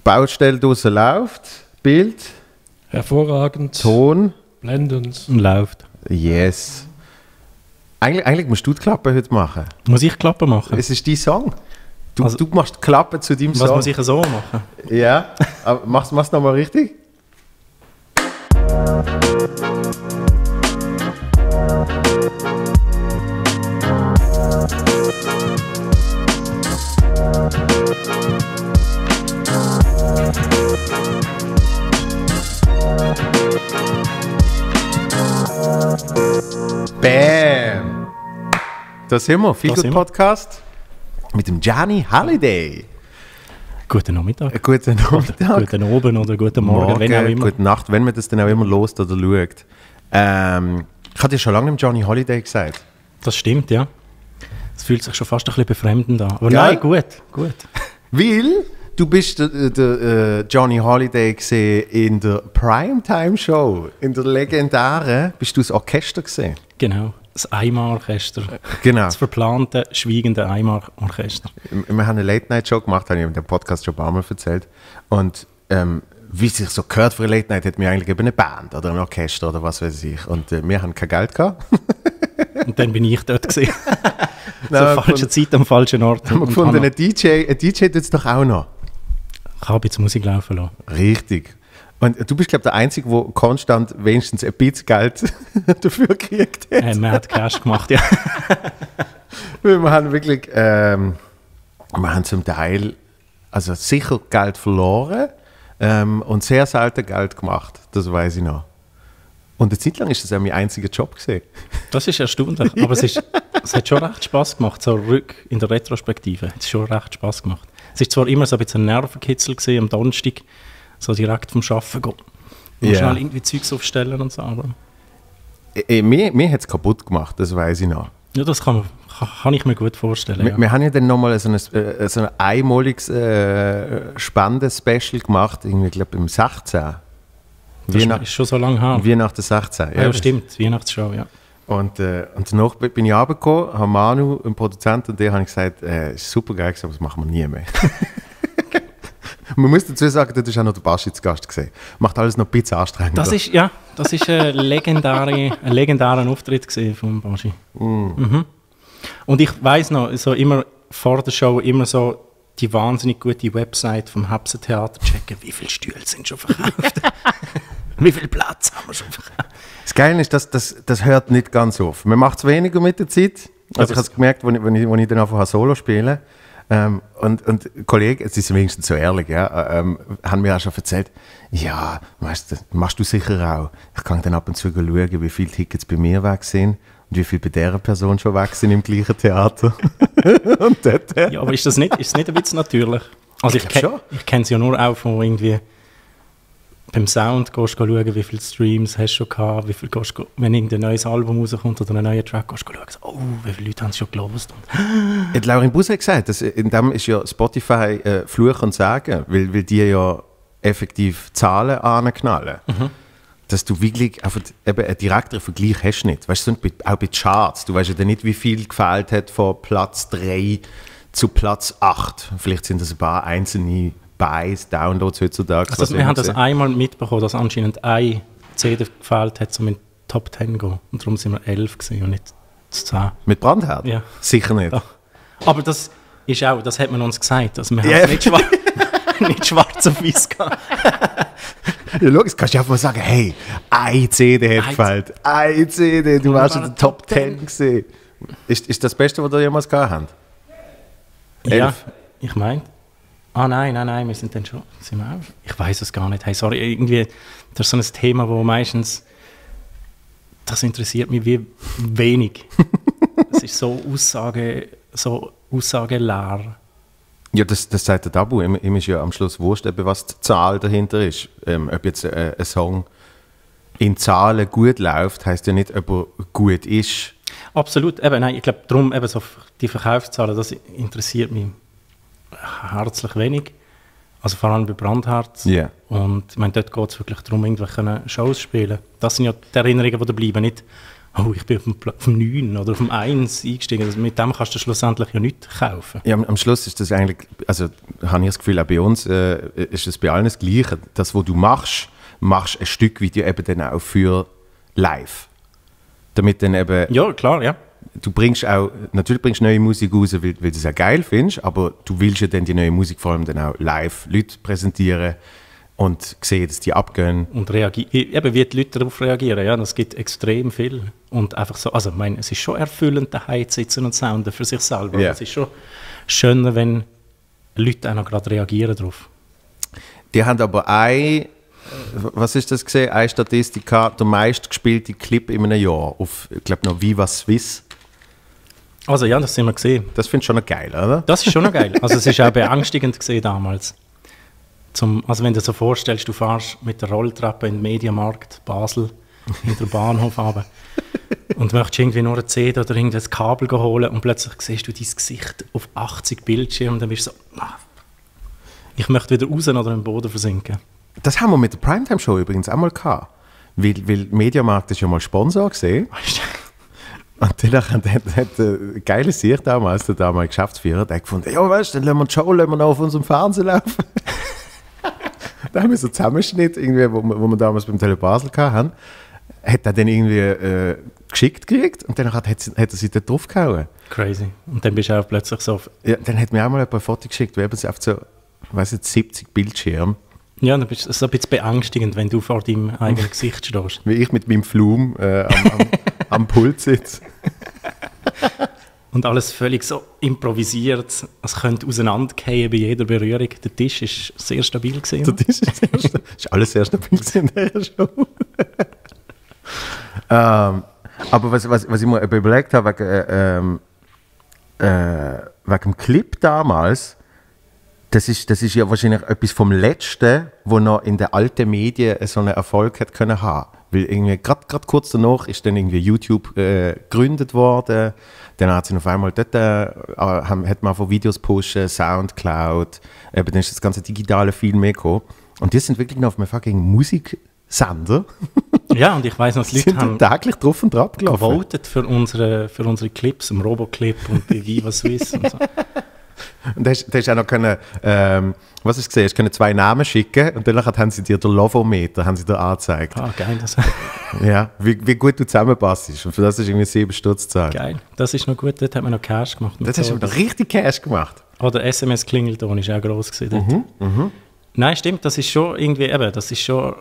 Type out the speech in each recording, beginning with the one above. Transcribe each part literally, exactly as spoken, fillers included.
Baustelle draussen läuft, Bild. Hervorragend. Ton. Blendend. Und läuft. Yes. Eigentlich, eigentlich musst du die Klappe heute machen. Muss ich Klappe machen? Es ist dein Song. Du, Also, du machst die Klappe zu deinem Was Song. muss ich so machen? Ja, aber mach's, mach's nochmal richtig. Bam! Da sind wir, Feel Da Good sind wir. Podcast mit dem Gianni Holiday. Guten Nachmittag. Einen guten Nachmittag. Guten Abend oder guten Morgen, Morgen, wenn auch immer. gute Nacht, wenn man das dann auch immer lost oder schaut. Ähm, ich hatte dir schon lange dem Johnny Holiday gesagt. Das stimmt, ja. Es fühlt sich schon fast ein bisschen befremdend an. Aber Gell? nein, gut, gut. Weil du bist der, der äh, Johnny Holiday gesehen in der Primetime-Show, in der legendären, bist du das Orchester gesehen? Genau. Das Eimar-Orchester. Genau. Das verplante, schweigende Eimar-Orchester. Wir haben eine Late-Night-Show gemacht, habe ich in dem Podcast schon ein paar Mal erzählt. Und ähm, wie es sich so gehört für eine Late-Night, hätten wir eigentlich eben eine Band oder ein Orchester oder was weiß ich. Und äh, wir haben kein Geld gehabt. Und dann bin ich dort gesehen. Nein, Zur falschen Zeit am falschen Ort. haben wir Und gefunden, habe ein D J, ein D J tut es doch auch noch. Ich habe jetzt Musik laufen lassen. Richtig. Und du bist, glaube ich, der Einzige, der konstant wenigstens ein bisschen Geld dafür gekriegt hat. Äh, man hat Cash gemacht, ja. Weil wir haben wirklich, ähm, wir haben zum Teil also sicher Geld verloren ähm, und sehr selten Geld gemacht. Das weiß ich noch. Und eine Zeit lang ist das auch mein einziger Job gewesen. Das ist erstaunlich. Aber es, ist, es hat schon recht Spass gemacht, so rück in der Retrospektive. Es hat schon recht Spass gemacht. Es war zwar immer so ein bisschen ein Nervenkitzel gewesen, am Donnerstag, so direkt vom Arbeiten gehen. Und Ja. schnell irgendwie Zeugs aufstellen und so. Aber Äh, mir mir hat es kaputt gemacht, das weiß ich noch. ja, das kann, man, kann, kann ich mir gut vorstellen. Wir, Ja. wir haben ja dann nochmal so ein, äh, so ein einmaliges äh, Spenden-Special gemacht, irgendwie, glaube im sechzehn. Das Weihnacht- ist schon so lange her. Weihnachten sechzehn. Ja, ja, das- stimmt, Weihnachtsshow, ja. Und, äh, und danach bin ich runtergekommen, habe Manu, einen Produzenten, und der habe ich gesagt, äh, ist super geil gewesen, aber das machen wir nie mehr. Man muss dazu sagen, dort ist auch noch der Baschi zu Gast gesehen. Macht alles noch ein bisschen anstrengender. Das ist, ja, das ist ein, legendäre, ein legendarer Auftritt gewesen von Baschi. Mhm. Und ich weiss noch, so immer vor der Show immer so die wahnsinnig gute Website vom Hapsentheater checken, wie viele Stühle sind schon verkauft. Wie viel Platz haben wir schon verkauft. Das Geile ist, dass das, das hört nicht ganz auf. Man macht es weniger mit der Zeit. Also ich habe es gemerkt, als ich, wenn ich, wenn ich dann einfach Solo spiele. Ähm, und, und Kollegen, es ist wenigstens so ehrlich, ja, ähm, haben mir auch schon erzählt, ja, weißt du, machst du sicher auch. Ich kann dann ab und zu schauen, wie viele Tickets bei mir weg sind und wie viele bei dieser Person schon weg sind im gleichen Theater. Und dort, äh, Ja, aber ist das nicht, ist das nicht ein bisschen natürlich? Also ich, Ich ke glaub schon. ich kenne es ja nur auch von irgendwie beim Sound gehst du schauen, wie viele Streams hast du schon gehabt, wie viel gehst du, wenn irgendein neues Album rauskommt oder ein neuer Track, gehst du schauen, so, oh, wie viele Leute haben es schon gelost. Und hat Laurin Buse gesagt, dass in dem ist ja Spotify äh, Fluch und Sagen, weil, weil die ja effektiv Zahlen anknallen. Mhm. Dass du wirklich einfach eben einen direkteren Vergleich hast nicht. Weißt du, so bei- auch bei Charts, du weißt ja dann nicht, wie viel gefehlt hat von Platz drei zu Platz acht. Vielleicht sind das ein paar einzelne Buys, Downloads heutzutage. also wir haben das einmal mitbekommen, dass anscheinend eine C D gefehlt hat, um in die Top zehn zu gehen. Und darum sind wir elf gewesen und nicht zehn. Mit Brandherd? Ja. Sicher nicht. Doch. Aber das ist auch, das hat man uns gesagt. Also wir Ja. haben es nicht, schwar nicht schwarz auf weiß gehabt. Ja, logisch, kannst du einfach mal sagen, hey, eine C D hat Eine gefällt. Eine C D, du warst in der Top Top zehn gesehen. Ist, ist das Beste, was ihr jemals gehabt habt? Ja, Elf. ich meine. Ah nein, nein, nein, wir sind dann schon. Sind wir auch? Ich weiß es gar nicht. Hey, sorry, irgendwie, das ist so ein Thema, wo meistens. Das interessiert mich wie wenig. Es ist so Aussage, so aussageleer. Ja, das, das sagt der Tabu. Ihm, ihm ist ja am Schluss wurscht, eben, was die Zahl dahinter ist. Ähm, ob jetzt äh, ein Song in Zahlen gut läuft, heisst ja nicht, ob er gut ist. Absolut, eben, nein, ich glaube, darum eben so die Verkaufszahlen, das interessiert mich herzlich wenig. Also vor allem bei Brandherz. Ja. Und ich meine, dort geht es wirklich darum, irgendwelche Shows zu spielen. Das sind ja die Erinnerungen, die da bleiben. Nicht, oh, ich bin auf dem, Pla- auf dem neun oder auf dem eins eingestiegen. Also mit dem kannst du schlussendlich ja nichts kaufen. Ja, am, am Schluss ist das eigentlich, also habe ich das Gefühl, auch bei uns äh, ist es bei allen das Gleiche. Das, was du machst, machst ein Stück Video eben dann auch für live. Damit dann eben, Ja, klar, ja. du bringst auch, natürlich bringst du neue Musik raus, weil, weil du es auch geil findest, aber du willst ja dann die neue Musik vor allem dann auch live Leute präsentieren und sehen, dass die abgehen. Und reagi- eben, wie die Leute darauf reagieren, ja, das gibt extrem viel. Und einfach so, also ich meine, es ist schon erfüllend, daheim zu sitzen und sounden für sich selber. Ja. Es ist schon schöner, wenn Leute auch noch gerade reagieren darauf. Die haben aber ein, was ist das gesehen? Eine Statistik gehabt, der meistgespielte Clip in einem Jahr auf, ich glaube noch Viva Swiss. Also ja, das haben wir gesehen. Das finde ich schon noch geil, oder? Das ist schon noch geil. Also es ist auch beängstigend gesehen damals. Zum, also wenn du dir so vorstellst, du fährst mit der Rolltreppe in den Mediamarkt Basel hinter dem Bahnhof runter und möchtest irgendwie nur eine C D oder irgendein Kabel holen und plötzlich siehst du dein Gesicht auf achtzig Bildschirmen und dann bist du so, ah, ich möchte wieder raus oder im Boden versinken. Das haben wir mit der Primetime-Show übrigens auch mal gehabt. Weil, weil Mediamarkt ist ja mal Sponsor gesehen. Weißt du? Und danach hat, hat, hat ein geiler Sieg damals, der damalige Geschäftsführer, der gefunden, ja weißt du, dann lassen wir die Show lassen wir noch auf unserem Fernsehen laufen. Da haben wir so einen Zusammenschnitt, irgendwie, wo, wir- wo wir damals beim Tele Basel hatten, hat er dann irgendwie äh, geschickt gekriegt und dann hat, hat, sie- hat er sich da draufgehauen. Crazy. Und dann bist du auch plötzlich so, auf, Ja, dann hat mir auch mal ein paar Fotos geschickt, wir haben sie auf so, weiss nicht, siebzig Bildschirmen, ja, dann bist du so ein bisschen beängstigend, wenn du vor deinem eigenen Gesicht stehst. wie ich mit meinem Flum äh, am, am, am Pult sitze. Und alles völlig so improvisiert. Es könnte auseinandergehen bei jeder Berührung. Der Tisch ist sehr stabil gewesen. Das ist, das erste, das ist alles sehr stabil in dieser Show. ähm, aber was, was, was ich mir überlegt habe, wegen, äh, ähm, äh, wegen dem Clip damals, das ist, das ist ja wahrscheinlich etwas vom Letzten, wo noch in den alten Medien so einen Erfolg hat können haben. Weil irgendwie gerade kurz danach ist dann irgendwie YouTube äh, gegründet worden. Dann hat sie auf einmal dort, äh, haben- hat man von Videos pushen, Soundcloud, eben dann ist das ganze Digitale viel mehr gekommen. Und die sind wirklich noch auf einem fucking Musiksender. Ja, und ich weiss noch, Die die Leute sind haben täglich drauf und drauf gelaufen. gewotet für unsere, für unsere Clips, im Roboclip und bei Viva Swiss und so. Und da hast, da hast auch noch können, ähm, was hast du gesehen, hast können zwei Namen schicken und danach haben sie dir den Lovometer haben sie dir angezeigt. Ah, geil, das, Ja, wie, wie gut du zusammenpasst. Und für das ist irgendwie sieben Stutz gezahlt. geil. Das ist noch gut, dort hat man noch Cash gemacht. mit Das hast so- du noch richtig Cash gemacht. Oder S M S-Klingelton ist auch gross gewesen dort. Mhm, Nein, stimmt, das ist schon irgendwie, eben, das ist schon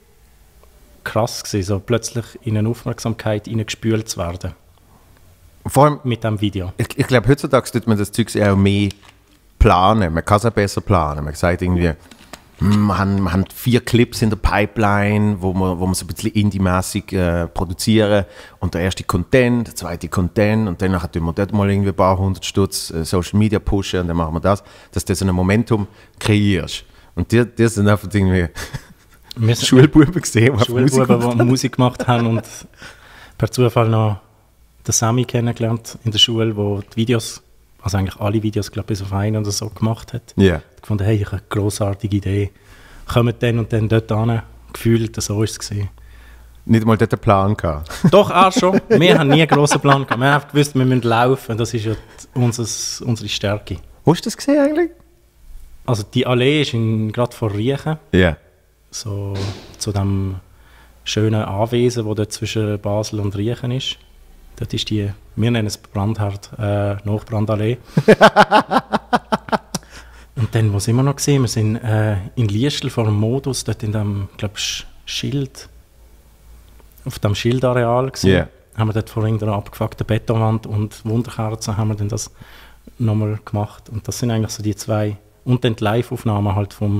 krass gewesen, so plötzlich in eine Aufmerksamkeit hineingespült zu werden Vor allem, mit diesem Video. ich, ich glaube, heutzutage tut man das Zeug auch mehr planen. Man kann es auch besser planen. Man sagt irgendwie, hm, wir, haben, wir haben vier Clips in der Pipeline, wo wir, wo wir so ein bisschen indie-mässig äh, produzieren. Und der erste Content, der zweite Content und dann tun wir dort mal irgendwie ein paar hundert Stutz äh, Social Media pushen und dann machen wir das, dass du so ein Momentum kreierst. Und die, die sind einfach irgendwie Wir sind Schulbuben gesehen, die Musik Schulbuben, gemacht die Musik gemacht haben und per Zufall noch den Sammy kennengelernt in der Schule, wo die Videos, also eigentlich alle Videos, glaube ich, bis auf einen oder so gemacht hat. Ja. Ich fand, hey, ich habe eine grossartige Idee. Kommt dann und dann dort hin, gefühlt, so war es gewesen. Nicht mal dort einen Plan gehabt. Doch, auch schon. Wir haben nie einen grossen Plan gehabt. Wir haben einfach gewusst, wir müssen laufen. Das ist ja die- unseres, unsere Stärke. Wo hast du das gesehen eigentlich? Also die Allee ist in- gerade vor Riechen, Ja. so zu dem schönen Anwesen, wo dort zwischen Basel und Riechen ist. Dort ist die, wir nennen es Brandherd, äh, Nachbrandallee. Und dann, wo sind wir noch gesehen? Wir sind äh, in Liestl vor dem Modus, dort in dem, glaube ich, Schild, auf dem Schildareal gesehen. Ja. Haben wir dort vor irgendeiner abgefuckten Betonwand und Wunderkerzen haben wir dann das nochmal gemacht. Und das sind eigentlich so die zwei, und dann die Live-Aufnahmen halt vom,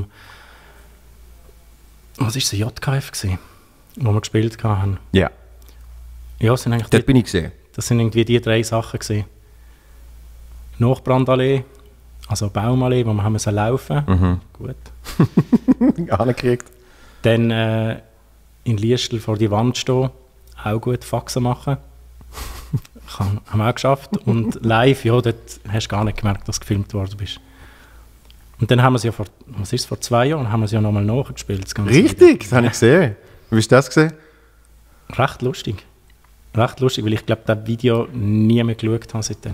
was ist das, J K F gewesen, wo wir gespielt haben. Ja. Ja, das sind eigentlich Dort die, bin ich gesehen. das sind irgendwie die drei Sachen gewesen. Nachbrandallee, also Baumallee, wo wir haben müssen laufen. Mhm. Gut. Angekriegt. Dann äh, in Liestl vor die Wand stehen, auch gut Faxen machen. Kann, haben wir auch geschafft. Und live, ja, dort hast du gar nicht gemerkt, dass du gefilmt worden bist. Und dann haben wir es ja vor, was ist es, vor zwei Jahren, haben wir es ja nochmal nachgespielt. Das ganze Richtig, das habe ich gesehen. Wie hast du das gesehen? Video. Recht lustig. recht lustig, weil ich glaube, das Video nie mehr geschaut habe seitdem.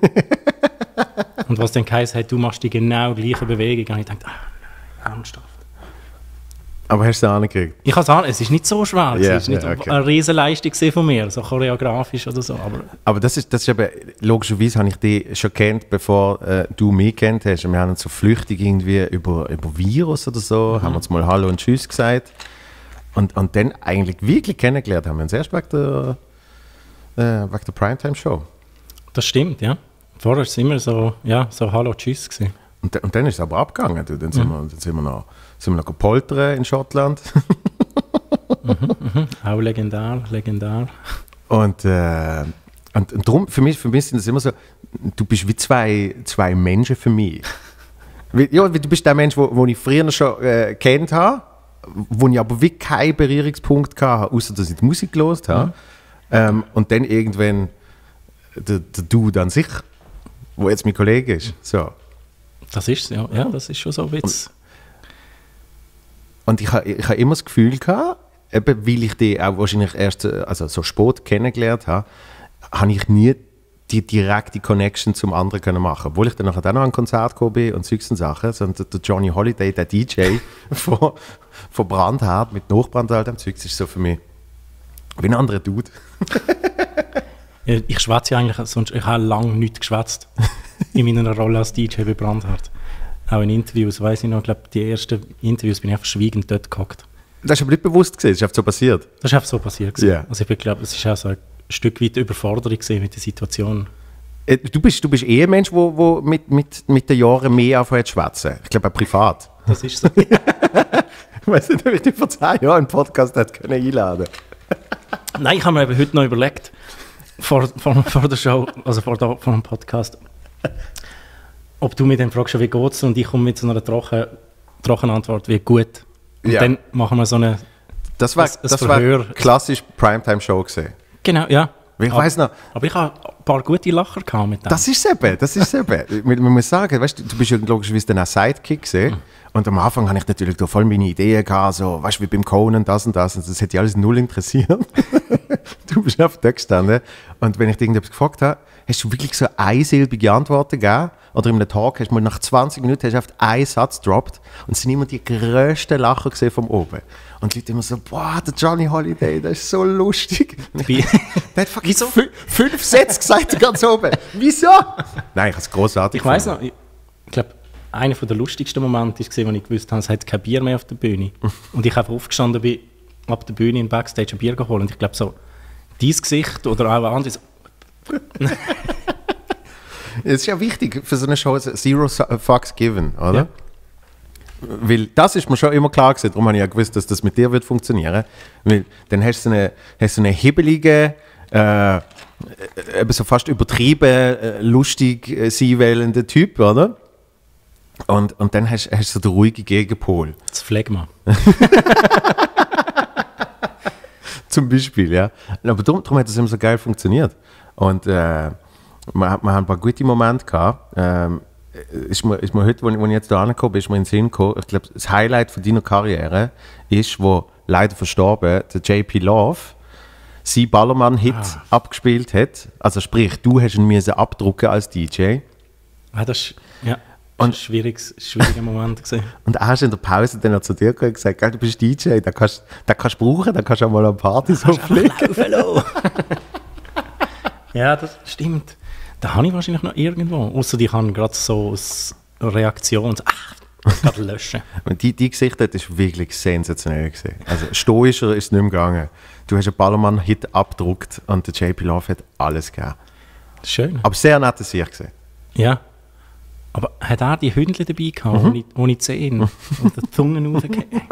Und was dann heisst, hey, du machst die genau gleiche Bewegung. Und ich dachte, ah, ernsthaft. Aber hast du es angekriegt? Ich kann sagen, es ist nicht so schwer. Yeah, es ist nicht yeah, okay. eine Riesenleistung von mir, so choreografisch oder so. Aber, aber das ist, das ist eben, logischerweise habe ich dich schon kennt, bevor äh, du mich kennt hast. Und wir haben uns so flüchtig irgendwie über, über Virus oder so, mhm. haben uns mal Hallo und Tschüss gesagt. Und, und dann eigentlich wirklich kennengelernt haben wir uns erst wegen der, äh, wegen der Primetime-Show. Das stimmt, ja. Vorher war es immer so, ja, so Hallo, Tschüss gewesen. Und, und dann ist es aber abgegangen. Du. Dann, sind mhm. wir, dann sind wir noch, sind wir noch gepoltert in Schottland. mhm, mhm. Auch legendär, legendär. Und, äh, und, und darum, für mich, für mich sind das immer so, du bist wie zwei, zwei Menschen für mich. Ja, du bist der Mensch, den ich früher schon äh, kennt habe, wo ich aber wirklich keinen Berührungspunkt hatte, außer dass ich die Musik gehört habe. Mhm. Ähm, und dann irgendwann der, der Dude an sich, wo jetzt mein Kollege ist. So. Das ist ja, ja, das ist schon so ein Witz. Und, und ich habe ich ha immer das Gefühl gehabt, eben weil ich die auch wahrscheinlich erst also so spät kennengelernt habe, habe ich nie die direkte Connection zum anderen können machen. Obwohl ich dann nachher auch noch an ein Konzert gekommen bin und solche Sachen. Sondern der Johnny Holiday, der D J von, von Brandherd mit Nachbrandherd am Zeug, ist so für mich wie ein anderer Dude. Ich schwätze ja eigentlich, sonst, ich habe lange nichts geschwätzt in meiner Rolle als D J bei Brandherd. Auch in Interviews, weiss ich noch, ich glaube, die ersten Interviews bin ich einfach schweigend dort gehockt. Das ist aber nicht bewusst gewesen, das ist einfach so passiert? Das ist einfach so passiert. Yeah. Also ich glaube, es war auch so ein Stück weit Überforderung mit der Situation. Du bist, du bist eh ein Mensch, der wo, wo mit, mit, mit den Jahren mehr anfängt zu schwätzen. Ich glaube auch privat. Das ist so. Ich weiss nicht, ob ich dich vor zehn Jahren einen Podcast hätte einladen können. Nein, ich habe mir eben heute noch überlegt, vor, vor, vor der Show, also vor, der, vor dem Podcast, ob du mir dann fragst, wie geht's, und ich komme mit so einer trockenen trocken Antwort wie gut. Und ja. dann machen wir so eine Das war, ein, ein das war klassisch Primetime-Show gesehen. Genau, ja. Ich aber, weiss noch. Aber ich habe ein paar gute Lacher gehabt mit dem. Das ist es eben, das ist es eben. man, man muss sagen, weißt, du bist ja logischerweise dann auch Sidekick gesehen. Mhm. Und am Anfang hatte ich natürlich da voll meine Ideen gehabt, so, weißt du, wie beim Conan, das und das. Und das hätte dich alles null interessiert. Du bist einfach da gestanden. Und wenn ich dich irgendetwas gefragt habe, hast du wirklich so einsilbige Antworten gegeben? Oder in einem Tag hast du mal nach zwanzig Minuten hast du einfach einen Satz gedroppt. Und es sind immer die grössten Lacher gesehen von oben. Und die Leute immer so, boah, der Johnny Holiday, das ist so lustig. Wie? Der hat fucking so fünf, fünf Sätze gesagt ganz oben. Wieso? Nein, ich habe es grossartig Ich weiss noch, ich, ich glaube, einer der lustigsten Momente war, als ich gewusst habe, es hat kein Bier mehr auf der Bühne. Und ich einfach aufgestanden bin, ab der Bühne in Backstage ein Bier geholt. Und ich glaube so, dein Gesicht oder auch ein anderes. Es ist ja wichtig für so eine Show, zero fucks given, oder? Ja. Weil das ist mir schon immer klar gewesen, darum habe ich ja gewusst, dass das mit dir wird funktionieren. Weil dann hast du so eine, hast du eine hibbelige, äh, eben so fast übertrieben, äh, lustig äh, sein wählende Typ, oder? Und, und dann hast du so den ruhigen Gegenpol. Das Phlegma. Zum Beispiel, ja. Aber darum, darum hat das immer so geil funktioniert. Und äh, wir, wir haben ein paar gute Momente gehabt. Ähm, ist mir, ist mir heute, als ich jetzt da angekommen bin, ist mir in den Sinn gekommen, ich glaube, das Highlight von deiner Karriere ist, wo leider verstorben, der J P Love seinen Ballermann-Hit ah. abgespielt hat. Also sprich, du hast ihn müssen abdrucken als D J. Ah, das ist, ja, das und, ist ein schwieriges, schwieriger Moment gewesen. Und er hast in der Pause dann noch zu dir gesagt, gell, du bist D J, den kannst du kannst brauchen, den kannst du auch mal an Party so fliegen. Ja, das stimmt. Da habe ich wahrscheinlich noch irgendwo. Außer ich habe gerade so eine Reaktion, so, ach, ich kann löschen. Und die, die Gesichter, das war wirklich sensationell gewesen. Also stoischer ist es nicht mehr gegangen. Du hast einen Ballermann-Hit abgedruckt und der J P Love hat alles gegeben. Schön. Aber sehr nett Sicht gesehen. Ja. Aber hat er die Hündchen dabei gehabt, mhm. ohne, ohne Zähne und die Zunge rausgegeben?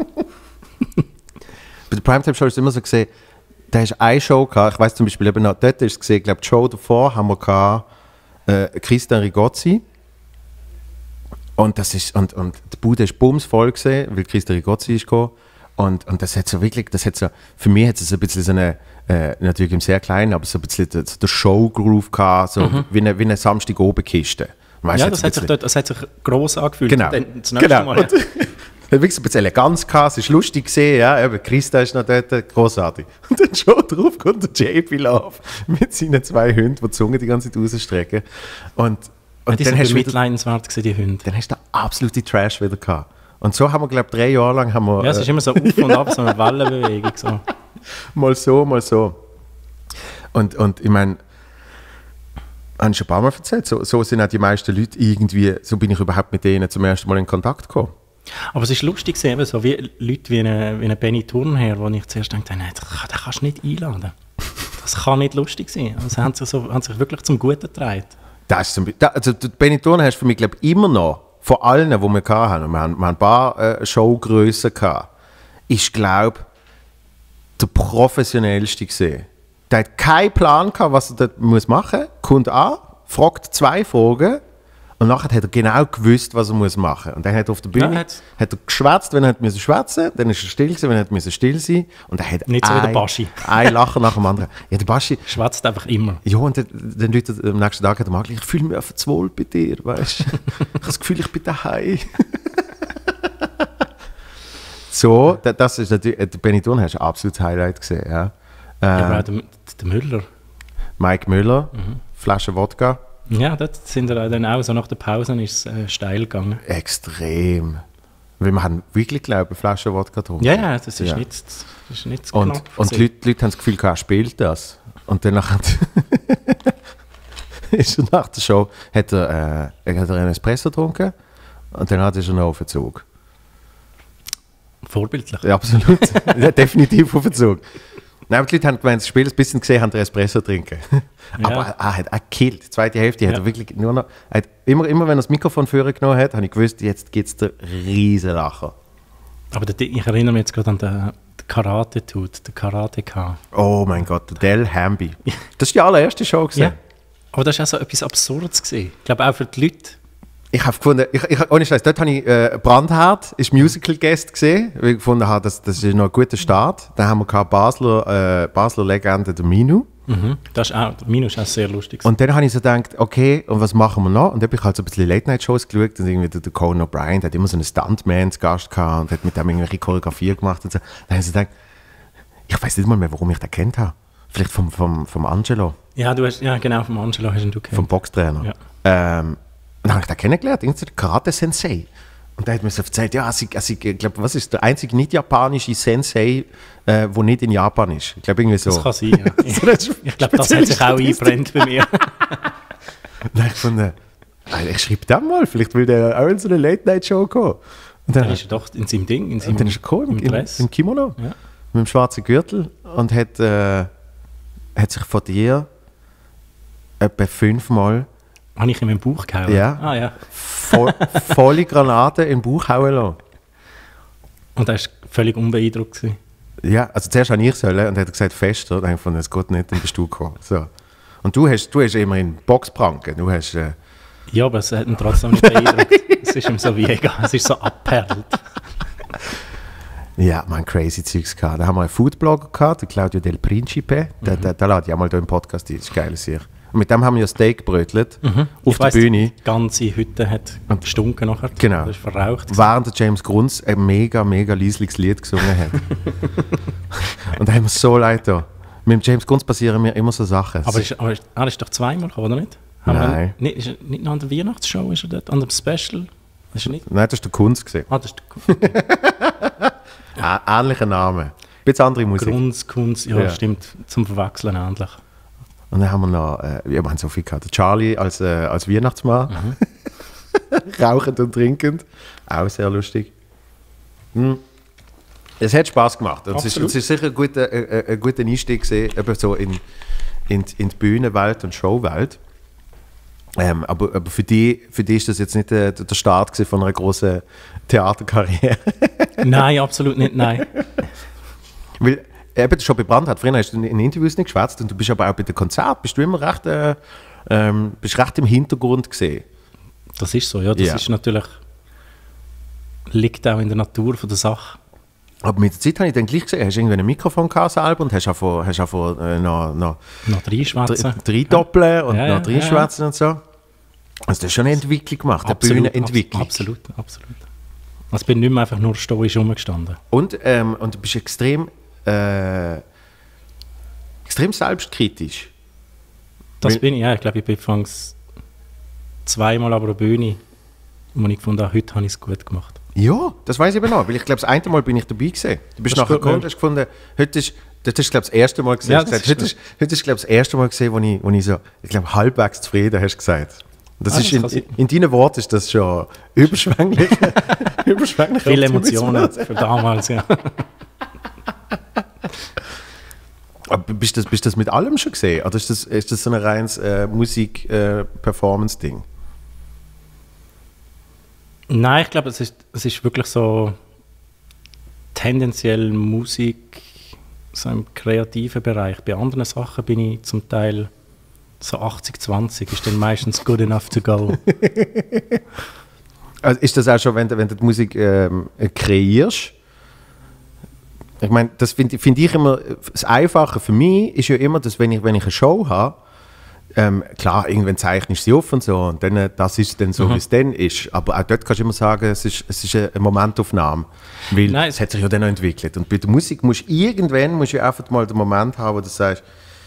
Bei der Primetime-Show ist es immer so gesehen, da hast du eine Show gehabt, ich weiss zum Beispiel eben noch, dort ist es gesehen, ich glaube, die Show davor haben wir gehabt, äh, Christian Rigozzi. Und, das ist, und, und die Bude ist bumsvoll gesehen, weil Christian Rigozzi ist gekommen. Und, und das hat so wirklich, das hat so, für mich hat es so ein bisschen so eine, äh, natürlich im sehr kleinen, aber so ein bisschen der, der Show-Groove gehabt, so mhm. wie eine, wie eine Samstag-Oben-Kiste. Ja, das hat, sich dort, das hat sich gross angefühlt. Genau. Dann, das genau. Mal, ja. wirklich so ein bisschen Eleganz gehabt, es ist lustig gesehen, ja, eben Christa ist noch dort, großartig. Und dann schon drauf kommt der J P Love mit seinen zwei Hunden, die die Zunge die ganze Zeit rausstrecken. Und, und die dann sind hast du wieder, bemitleidenswert gewesen, die Hunde. dann hast du den absolute Trash wieder gehabt. Und so haben wir, glaube ich, drei Jahre lang haben wir, Ja, es ist immer so auf und ab, so eine Wellenbewegung. So. mal so, mal so. Und, und ich meine, habe ich schon ein paar Mal erzählt, so, so sind auch die meisten Leute irgendwie, so bin ich überhaupt mit denen zum ersten Mal in Kontakt gekommen. Aber es ist lustig, eben so wie Leute wie eine, wie eine Benny Thurnherr, wo ich zuerst dachte, nein, den kannst du nicht einladen. Das kann nicht lustig sein. Also sie haben sich, so, haben sich wirklich zum Guten getragen. Das ist zum, da, also Benny Thurnherr hast du für mich, glaube ich, immer noch, von allen, die wir hatten, wir haben, wir haben ein paar äh, Showgrössen gehabt, ich glaube, der professionellste gesehen. Der hat keinen Plan gehabt, was er dort muss machen muss, kommt an, fragt zwei Fragen und nachher hat er genau gewusst, was er muss machen muss. Und dann hat er auf der Bühne Ja, hat er geschwätzt, wenn er hat müssen schwätzen, dann ist er still gewesen, wenn er hat müssen still sein. Und er hat Nicht so wie der ein, Baschi. ein Lachen nach dem anderen. Ja, der Baschi, Schwätzt einfach immer. ja, und dann, dann Leute, am nächsten Tag hat er gesagt, ich fühle mich einfach zu wohl bei dir, weißt du? Ich habe das Gefühl, ich bin daheim. So, da- das ist natürlich, der Benny Thurnherr hast du ein absolutes Highlight gesehen, ja. Äh, Ja, aber auch der, der Müller. Mike Müller, Flasche Wodka, Ja, dort sind wir dann auch, so nach der Pause ist es äh, steil gegangen. extrem. Weil wir haben wirklich, glaube ich, eine Flasche Wodka getrunken. Ja, ja, das ist Ja. nicht, das ist nicht zu Und, knapp und die gewesen. Leute, die Leute haben das Gefühl, er spielt das. Und danach hat ist er nach der Show hat er, äh, hat er einen Espresso getrunken und dann hat er schon noch auf den Zug. Vorbildlich. Ja, absolut. Ja, definitiv auf den Zug. Nein, aber die Leute haben gemeint, das Spiel ein bisschen gesehen, haben den Espresso trinken. Aber Ja. er, er hat auch gekillt. Die zweite Hälfte hat Ja. er wirklich nur noch. Er hat immer, immer wenn er das Mikrofon vorgenommen genommen hat, habe ich gewusst, jetzt gibt es den riesen Lacher. Aber der, ich erinnere mich jetzt gerade an den, den Karate-Tut, den Karate-K. Oh mein Gott, der Del Hamby. Das war die allererste Show. Gewesen. Ja. Aber das war auch so etwas Absurdes gewesen. Ich glaube auch für die Leute. Ich habe gefunden, ich, ich, ohne Scheiß, dort habe ich äh, Brandhart, ist Musical-Guest gesehen, weil ich gefunden habe, das, das ist noch ein guter Start. Dann haben wir gehabt Basler, äh, Basler Legende, der Minu. Mhm. Das ist auch, der Minus ist auch sehr lustig. Und dann habe ich so gedacht, okay, und was machen wir noch? Und dann habe ich halt so ein bisschen Late-Night-Shows geschaut und irgendwie der, der Conan O'Brien, der hat immer so einen Stuntman zu Gast gehabt und hat mit dem irgendwelche Choreografie gemacht und so. Dann habe ich so gedacht, ich weiß nicht mal mehr, warum ich den kennt habe. Vielleicht vom, vom, vom Angelo, Ja, du hast, ja, genau, vom Angelo hast ihn du vom gehört. Boxtrainer. Ja. Ähm, und dann habe ich den kennengelernt, irgendwie der Karate-Sensei. Und der hat mir so erzählt, ja, also, also, ich glaube, was ist der einzige nicht-japanische Sensei, äh, der nicht in Japan ist? Ich glaube, irgendwie so. Das kann sein, ja. Ich, ich glaube, das hat sich auch eingebrennt bei mir. Dann habe ich gefunden, ah, ich schreibe den mal, vielleicht will der auch in so eine Late-Night-Show kommen. Und dann, Dann ist er doch in seinem Ding, in seinem, und dann ist er gekommen, im im, im, Dress. im Kimono, Ja. mit dem schwarzen Gürtel und hat, äh, hat sich von dir etwa fünfmal Habe ich ihm im Bauch gehauen? Ja. Ah, ja. voll, volle Granaten in den Bauch hauen lassen. Und er war völlig unbeeindruckt gewesen. Ja, also zuerst habe ich sollen und er hat gesagt, fester. Dann habe ich gefunden, es geht nicht, dann bist du gekommen. So. Und du hast, du hast immerhin Boxpranken. Du hast, äh, Ja, aber es hat ihn trotzdem nicht beeindruckt. Es ist ihm so wie egal, es ist so abperlt. ja, man, crazy Zeugs gehabt. Da haben wir einen Foodblogger gehabt, der Claudio Del Principe. Der, der, der lade ich auch mal hier im Podcast ein, das ist geil sicher. Und mit dem haben wir ja Steak gebrötelt auf Ich der weiss, Bühne. Die ganze Hütte hat gestunken nachher. Genau. Das ist verraucht. Während der James Grunz ein mega, mega leisliches Lied gesungen hat. Und da haben wir so leid da. Mit dem James Grunz passieren mir immer so Sachen. Aber ist, aber ist, er ist doch zweimal gekommen, oder nicht? Haben wir Nein. Nicht, ist er nicht noch an der Weihnachtsshow, ist er dort? An dem Special? Ist er nicht? Nein, das war der Kunz. Gewesen. Ah, das ist der Ä- Ähnlicher Name. Ein bisschen andere Musik. Grunz, Kunz, ja, Ja. stimmt. Zum Verwechseln ähnlich. Und dann haben wir noch, äh, wir haben so viel gehabt. Der Charlie als, äh, als Weihnachtsmann. Rauchend und trinkend. Auch sehr lustig. Hm. Es hat Spaß gemacht. Und es ist, Absolut. es ist sicher ein guter, äh, ein guter Einstieg gewesen, eben so in, in, in die Bühnenwelt und Showwelt. Ähm, aber aber für, die, für die ist das jetzt nicht der, der Start gewesen von einer großen Theaterkarriere. Nein, absolut nicht, nein. Weil eben schon bei Brandhart, früher hast du in Interviews nicht geschwätzt und du bist aber auch bei den Konzerten, bist du immer recht, äh, ähm, bist recht im Hintergrund gesehen. Das ist so, ja. Das Ja. ist natürlich, liegt auch in der Natur von der Sache. Aber mit der Zeit habe ich dann gleich gesehen, hast du irgendwie ein Mikrofon gehabt selber und hast einfach, hast einfach äh, noch, noch Noch reinschwätzen. drei doppeln und Ja, noch ja, drei ja, ja. schwätzen und so. Also das ist schon eine Entwicklung gemacht, eine Absolut, Bühnenentwicklung. abs- Absolut, absolut. Also ich bin nicht mehr einfach nur stoisch rumgestanden. Und, ähm, und du bist extrem, äh, extrem selbstkritisch. Das Weil- bin ich, ja. Ich glaube, ich bin anfangs zweimal auf der Bühne, wo ich gefunden habe, heute habe ich es gut gemacht. Ja, das weiß ich eben noch, weil ich glaube, das eine Mal bin ich dabei gewesen. Du bist Das ist nachher gut gekommen und möglich. hast gefunden, heute ist, das ist glaube ich das erste Mal gesehen. Ja, Hast das gesagt, ist heute, ist, heute ist glaube ich das erste Mal gesehen, wo ich, wo ich so, ich glaube halbwegs zufrieden hast gesagt. Und das Ah, ist das in, kann sein. in deinen Worten ist das schon überschwänglich. überschwänglich Viele Optimismus. Emotionen für damals, ja. Aber bist du das, bist das mit allem schon gesehen? Oder ist das, ist das so ein reines äh, Musik-Performance-Ding? Nein, ich glaube, es ist, es ist wirklich so tendenziell Musik, so im kreativen Bereich. Bei anderen Sachen bin ich zum Teil so achtzig zwanzig, ist dann meistens good enough to go. Also ist das auch schon, wenn du, wenn du die Musik ähm, kreierst? Ich meine, das finde find ich immer, das Einfache für mich ist ja immer, dass wenn ich, wenn ich eine Show habe, ähm, klar, irgendwann zeichnest du sie auf und so und dann, äh, das ist dann so, Mhm. wie es dann ist. Aber auch dort kannst du immer sagen, es ist, es ist eine Momentaufnahme, weil Nein, es hat sich ja dann noch entwickelt. Und bei der Musik musst du irgendwann musst du einfach mal den Moment haben, wo du sagst,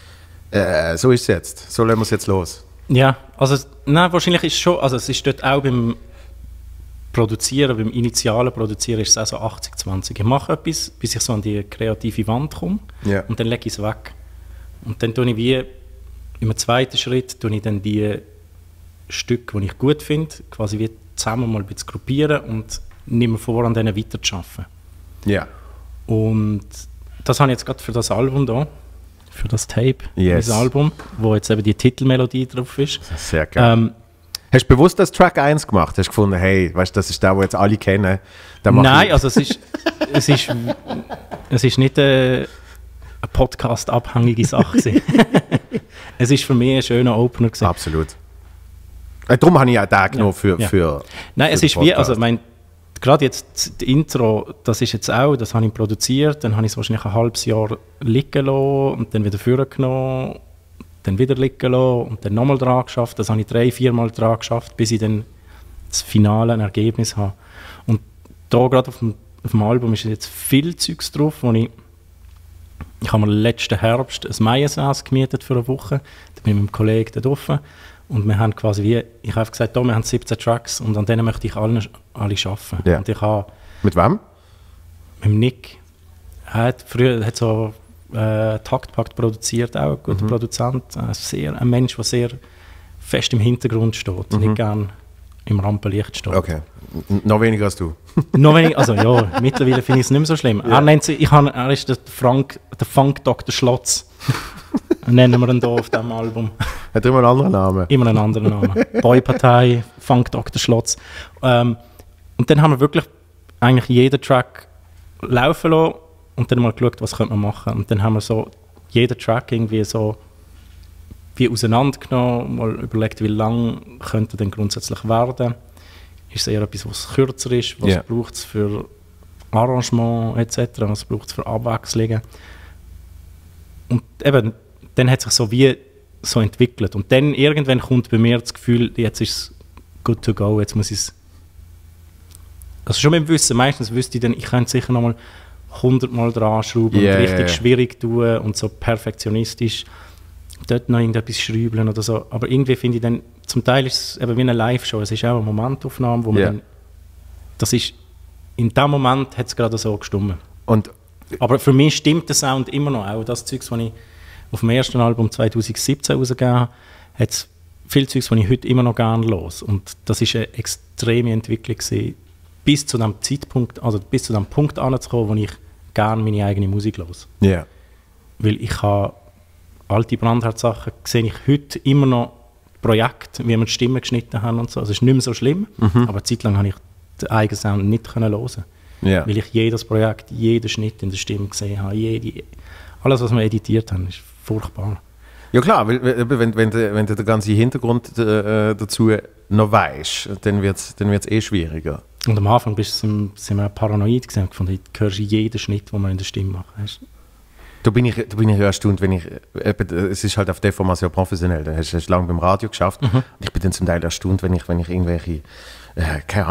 äh, so ist es jetzt, so lassen wir es jetzt los. Ja, also es- nein, wahrscheinlich ist es schon, also es ist dort auch beim Produzieren, beim initialen Produzieren ist es auch so achtzig zwanzig. Ich mache etwas, bis ich so an die kreative Wand komme Ja. und dann lege ich es weg. Und dann tue ich wie, im zweiten Schritt, tue ich dann die Stücke, die ich gut finde, quasi wie zusammen mal ein bisschen gruppieren und nehme mir vor, an denen weiterzuarbeiten. Ja. Und das habe ich jetzt gerade für das Album da, für das Tape, Yes. das Album, wo jetzt eben die Titelmelodie drauf ist. Sehr geil. Ähm, Hast du bewusst das Track eins gemacht? Hast du gefunden, hey, weißt du, das ist der, den jetzt alle kennen? Den mach Nein, ich. also es ist, es ist, es ist nicht äh, eine Podcast-abhängige Sache gewesen. Es ist für mich ein schöner Opener gewesen. Absolut. Äh, darum habe ich auch den genommen für, ja. für Nein, für es den ist wie, also Podcast. mein, gerade jetzt das Intro, das ist jetzt auch, das habe ich produziert, dann habe ich es wahrscheinlich ein halbes Jahr liegen lassen und dann wieder vorgenommen, dann wieder liegen lassen und dann nochmal dran geschafft. Das habe ich drei, vier Mal dran geschafft, bis ich dann das finale Ergebnis habe. Und da gerade auf dem, auf dem Album ist jetzt viel Zeugs drauf, wo ich ich habe mir letzten Herbst ein Maiensaas gemietet für eine Woche. Da bin ich mit einem Kollegen dort offen. Und wir haben quasi wie, ich habe gesagt, da, wir haben siebzehn Tracks und an denen möchte ich alle, alle arbeiten. Ja. Und ich habe Mit wem? mit dem Nick, er hat früher hat so äh, Taktpakt produziert, auch ein guter Produzent, ein, sehr, ein Mensch, der sehr fest im Hintergrund steht, nicht gern im Rampenlicht steht. Okay. N noch weniger als du. Noch wenig, also ja, mittlerweile finde ich es nicht mehr so schlimm. Er nennt sich, ich habe, er ist der Frank, der Funk Doktor Schlotz. Nennen wir ihn hier auf diesem Album. Hat er immer einen anderen Namen? Immer einen anderen Namen. Boypartei, Funk Doktor Schlotz. Ähm, und dann haben wir wirklich eigentlich jeden Track laufen lassen und dann mal geschaut, was könnte man machen. Und dann haben wir so jeden Track irgendwie so wie auseinandergenommen, mal überlegt, wie lang könnte denn grundsätzlich werden. Ist es eher etwas, was kürzer ist, was Ja. braucht es für Arrangement et cetera, was braucht es für Abwechslungen. Und eben, dann hat sich so wie so entwickelt. Und dann irgendwann kommt bei mir das Gefühl, jetzt ist es good to go, jetzt muss ich es... Also schon mit dem Wissen, meistens wüsste ich dann, ich könnte sicher nochmal hundertmal dran schrauben Yeah, und richtig yeah, yeah. schwierig tun und so perfektionistisch dort noch irgendetwas schrauben oder so. Aber irgendwie finde ich dann, zum Teil ist es eben wie eine Live-Show, es ist auch eine Momentaufnahme, wo man Ja. dann, das ist, in dem Moment hat es gerade so gestimmt. Und Aber für mich stimmt der Sound immer noch. Auch das Zeugs, das ich auf dem ersten Album zwanzig siebzehn rausgegeben habe, hat es viele Zeugs, die ich heute immer noch gerne los. Und das ist eine extreme Entwicklung gewesen, bis zu dem Zeitpunkt, also bis zu dem Punkt anzukommen, wo ich gerne meine eigene Musik los. ja. Weil ich habe alte Brandherd-Sachen sehe ich heute immer noch Projekte, wie wir die Stimmen geschnitten haben und so. Also es ist nicht mehr so schlimm, aber eine Zeit lang habe ich den eigenen Sound nicht können hören. Ja. Weil ich jedes Projekt, jeden Schnitt in der Stimme gesehen habe, jede, alles, was wir editiert haben, ist furchtbar. Ja klar, weil, weil, wenn, wenn, du, wenn du den ganzen Hintergrund äh, dazu noch weißt, dann wird es dann wird's eh schwieriger. Und am Anfang bist, sind, sind wir paranoid gewesen und gefunden, du hörst jeden Schnitt, den wir in der Stimme machen. Weißt du? Da bin ich, da bin ich ja erstaunt, wenn ich, eben, es ist halt auf der Form sehr professionell, da hast du lange beim Radio geschafft. Und ich bin dann zum Teil erstaunt, wenn ich, wenn ich irgendwelche, äh, keine Ahnung,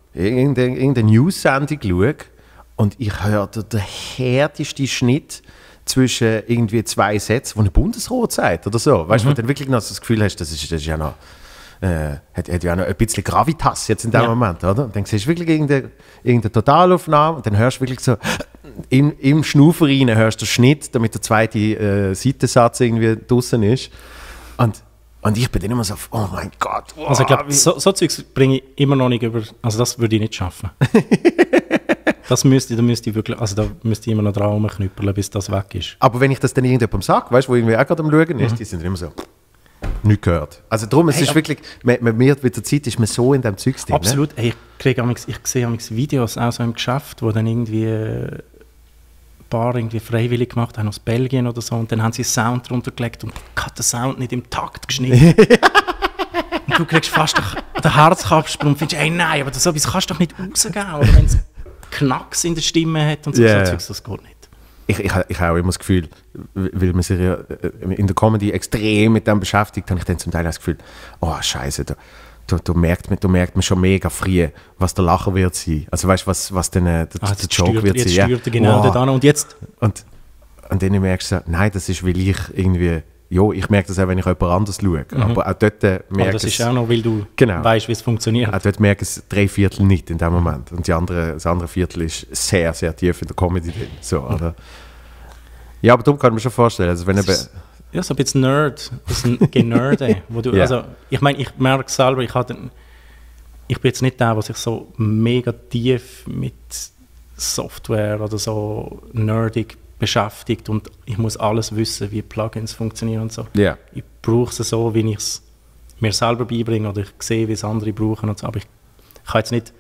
irgendeine, irgendeine News-Sendung schaue und ich höre den härtesten Schnitt zwischen irgendwie zwei Sätzen, wo ein Bundesrat sagt oder so. Weißt du, mhm. wo du dann wirklich noch das Gefühl hast, das ist, das ist ja noch, äh, hat, hat ja noch ein bisschen Gravitas jetzt in dem ja. Moment, oder? Und dann siehst du wirklich irgendeine, irgendeine Totalaufnahme und dann hörst du wirklich so, im, im Schnaufer rein hörst du den Schnitt, damit der zweite äh, Seitensatz irgendwie draussen ist. Und Und ich bin dann immer so, oh mein Gott. Wow, also ich glaube, so, so Zeugs bringe ich immer noch nicht über, also das würde ich nicht schaffen. das müsste, da müsste ich wirklich, also da müsste ich immer noch dran rumknüppeln, bis das weg ist. Aber wenn ich das dann irgendjemandem sage, weißt du, wo irgendwie auch gerade am Schauen ist, mhm. die sind dann immer so, nichts gehört. Also darum, es hey, ist wirklich, mit mir mit der Zeit ist man so in dem Zeugs drin. Absolut, hey, ich, kriege amigs, ich sehe amigs Videos auch so im Geschäft, wo dann irgendwie ein paar irgendwie freiwillig gemacht haben aus Belgien oder so und dann haben sie einen Sound drunter gelegt und hat den Sound nicht im Takt geschnitten. und du kriegst fast den Herzkasper und findest, ey nein, aber das, so etwas kannst du doch nicht rausgeben, oder wenn es Knacks in der Stimme hat und so, yeah. so Zeugs, das geht nicht. Ich, ich, ich habe auch immer das Gefühl, weil man sich ja in der Comedy extrem mit dem beschäftigt, habe ich dann zum Teil das Gefühl, oh Scheiße, da, da, da, merkt man, da merkt man schon mega früh, was der Lacher wird sein. Also weißt du, was, was dann äh, der, ah, der Joke steuert, wird jetzt sein. Steuert ja. genau wow. an. Und jetzt? Und, und dann merkst du so, nein, das ist, weil ich irgendwie, ja, ich merke das auch, wenn ich jemand anderes schaue. Mhm. Aber auch dort äh, merke das ist auch noch, weil du genau, weißt, wie es funktioniert. Auch dort merke ich es drei Viertel nicht in dem Moment. Und die andere, das andere Viertel ist sehr, sehr tief in der Comedy drin. So, mhm. oder? Ja, aber darum kann ich mir schon vorstellen. Also wenn eben ja, so ein bisschen Nerd, das ist ein Generde. wo du, yeah. also, ich meine, ich merke selber, ich, hatte, ich bin jetzt nicht der, der sich so mega tief mit Software oder so nerdig beschäftigt und ich muss alles wissen, wie Plugins funktionieren und so. Yeah. Ich brauche es so, wie ich es mir selber beibringe oder ich sehe, wie es andere brauchen und so. Aber ich, ich habe jetzt nicht,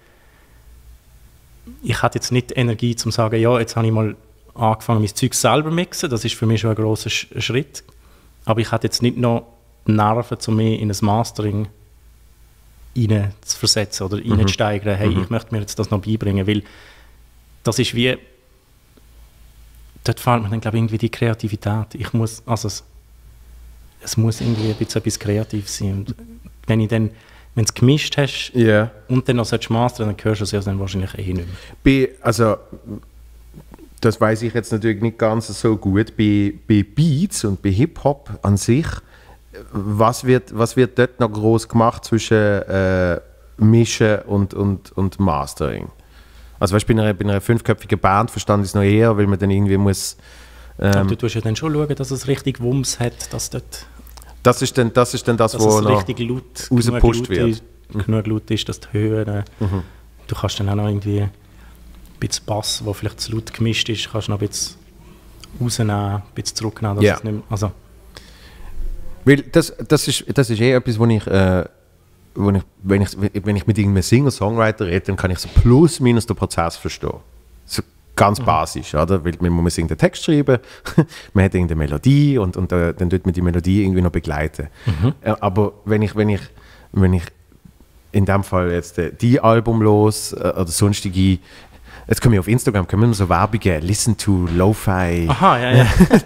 ich hatte jetzt nicht Energie, um zu sagen, ja, jetzt habe ich mal angefangen, mein Zeug selber zu mixen. Das ist für mich schon ein grosser Sch- Schritt. Aber ich hatte jetzt nicht noch die Nerven, um mich in ein Mastering rein zu versetzen oder mhm. reinzusteigern. Hey, mhm. ich möchte mir jetzt das noch beibringen, weil das ist wie, dort fehlt mir dann, glaube ich, irgendwie die Kreativität. Ich muss, also es, es muss irgendwie ein bisschen etwas kreativ sein. Und wenn ich dann, wenn du es gemischt hast yeah. und dann noch mastern, dann hörst du es ja dann wahrscheinlich eh nicht mehr. Bei, also das weiß ich jetzt natürlich nicht ganz so gut, bei, bei Beats und bei Hip-Hop an sich, was wird, was wird dort noch groß gemacht zwischen äh, Mischen und, und, und Mastering? Also weißt, bei, einer, bei einer fünfköpfigen Band verstand ich es noch eher, weil man dann irgendwie muss... Ähm, Aber du tust ja dann schon schauen, dass es richtig Wumms hat, dass dort... Das ist dann das, ist dann das dass wo es noch richtig laut, rausgepusht wird. Ist, mhm. genug laut ist, dass die Höhe... Mhm. Du kannst dann auch noch irgendwie... ein bisschen Bass, der vielleicht zu laut gemischt ist, kannst du noch ein bisschen rausnehmen, ein bisschen zurücknehmen. Dass yeah. es nicht mehr, also. Weil das, das, ist, das ist eh etwas, wo ich, äh, wo ich, wenn ich, wenn ich mit irgendeinem Singer-Songwriter rede, dann kann ich so plus minus den Prozess verstehen. So ganz mhm. basisch, oder? Weil man muss irgendeinen Text schreiben, man hat irgendeine Melodie und, und äh, dann tut man die Melodie irgendwie noch begleiten. Mhm. Äh, aber wenn ich, wenn ich, wenn ich in dem Fall jetzt äh, die Album los äh, oder sonstige. Jetzt komme ich auf Instagram, kommen immer so Werbungen, listen to Lo-Fi. Aha, ja, ja.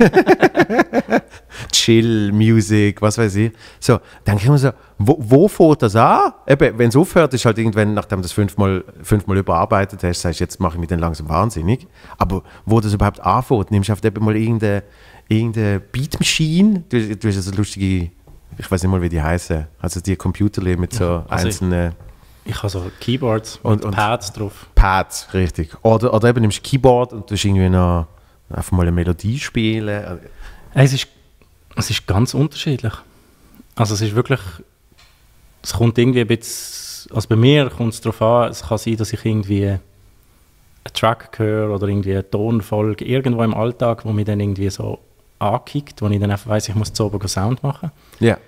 Chill, Music, was weiß ich. So, dann denke ich immer so, wo, wo fängt das an? Wenn es aufhört, ist halt irgendwann, nachdem du das fünfmal, fünfmal überarbeitet hast, sagst du, jetzt mache ich mich dann langsam wahnsinnig. Aber wo das überhaupt anfängt, nimmst du auf eben mal irgendeine, irgendeine Beat Machine, du, du hast so lustige, ich weiß nicht mal, wie die heißen, also die Computerle mit so also einzelnen... Ich habe so Keyboards und, und Pads drauf. Pads, richtig. Oder, oder eben nimmst du Keyboard und du irgendwie noch einfach mal eine Melodie spielen. Es ist, es ist ganz unterschiedlich. Also es ist wirklich, es kommt irgendwie ein bisschen, also bei mir kommt es darauf an, es kann sein, dass ich irgendwie einen Track höre oder irgendwie eine Tonfolge irgendwo im Alltag, wo mich dann irgendwie so ankickt, wo ich dann einfach weiss, ich muss zu oben Sound machen. Ja. Yeah.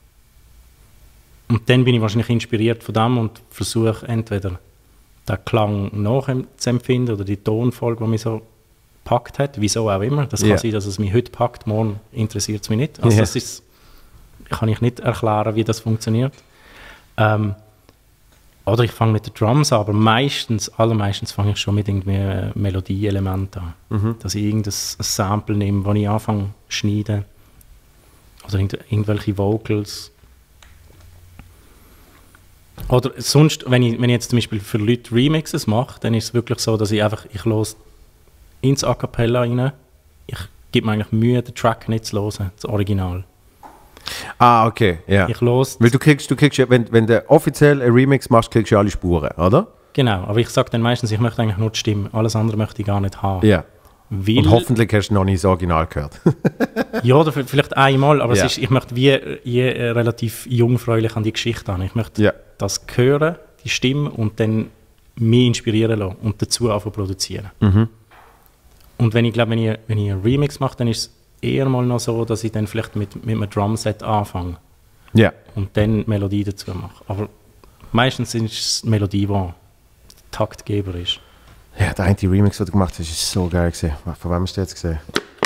Und dann bin ich wahrscheinlich inspiriert von dem und versuche entweder den Klang nachzuempfinden oder die Tonfolge, die mich so gepackt hat, wieso auch immer. Das yeah. kann sein, dass es mich heute packt, morgen interessiert es mich nicht. Also yeah. das ist, kann ich nicht erklären, wie das funktioniert. Ähm, oder ich fange mit den Drums an, aber meistens, allermeistens fange ich schon mit irgendwie Melodieelementen an. Mhm. Dass ich irgendein Sample nehme, wo ich anfange zu schneiden. Oder irgendwelche Vocals. Oder sonst, wenn ich, wenn ich jetzt zum Beispiel für Leute Remixes mache, dann ist es wirklich so, dass ich einfach, ich höre ins A Cappella rein, ich gebe mir eigentlich Mühe, den Track nicht zu hören, das Original. Ah, okay, ja. Ich höre Weil du kriegst, du kriegst ja, wenn, wenn du offiziell einen Remix machst, kriegst du ja alle Spuren, oder? Genau, aber ich sage dann meistens, ich möchte eigentlich nur die Stimme, alles andere möchte ich gar nicht haben. Ja. Weil, Und hoffentlich hast du noch nie das Original gehört. ja, oder vielleicht einmal, aber Ja. es ist, ich möchte wie, wie äh, relativ jungfräulich an die Geschichte an. Ich möchte Ja. das hören, die Stimme, und dann mich inspirieren lassen und dazu anfangen produzieren. Mhm. Und wenn ich glaube, wenn ich, wenn ich einen Remix mache, dann ist es eher mal noch so, dass ich dann vielleicht mit, mit einem Drumset anfange Ja. und dann Melodie dazu mache. Aber meistens ist es die Melodie, die Taktgeber ist. Ja, der eine Remix, den du gemacht hast, ist so geil gewesen. Von wem hast du jetzt gesehen?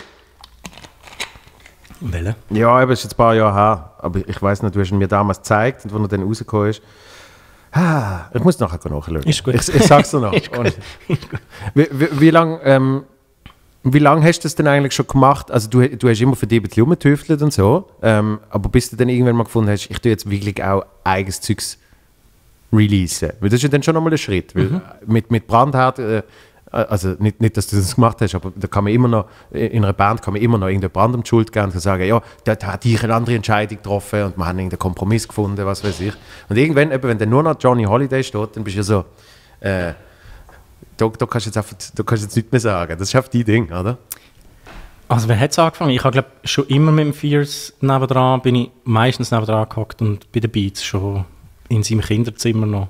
Welche? Ja, aber es ist jetzt ein paar Jahre her. Aber ich weiss noch, du hast ihn mir damals gezeigt und als er dann rausgekommen ist. Ah, ich muss nachher nachschauen. Ist gut. Ich, ich sag's dir noch. Ist gut. Und wie wie, wie lange ähm, wie lang hast du das denn eigentlich schon gemacht? Also du, du hast immer für dich ein bisschen rumgetüftelt und so. Ähm, aber bis du dann irgendwann mal gefunden hast, ich tue jetzt wirklich auch eigenes Zeugs releasen. Weil das ist ja dann schon nochmal ein Schritt. Weil Mhm. mit, mit Brandherd, äh, also nicht, nicht, dass du das gemacht hast, aber da kann man immer noch, in einer Band kann man immer noch irgendeine Brand um die Schuld geben und sagen, ja, dort hat ich eine andere Entscheidung getroffen und wir haben irgendeinen Kompromiss gefunden, was weiß ich. Und irgendwann, eben, wenn dann nur noch Johnny Holiday steht, dann bist du ja so, äh, da, da kannst du jetzt einfach, da kannst du jetzt nichts mehr sagen. Das ist einfach dein Ding, oder? Also wer hat es angefangen? Ich habe glaube schon immer mit dem Fierce nebendran, bin ich meistens nebendran gehockt und bei den Beats schon in seinem Kinderzimmer noch.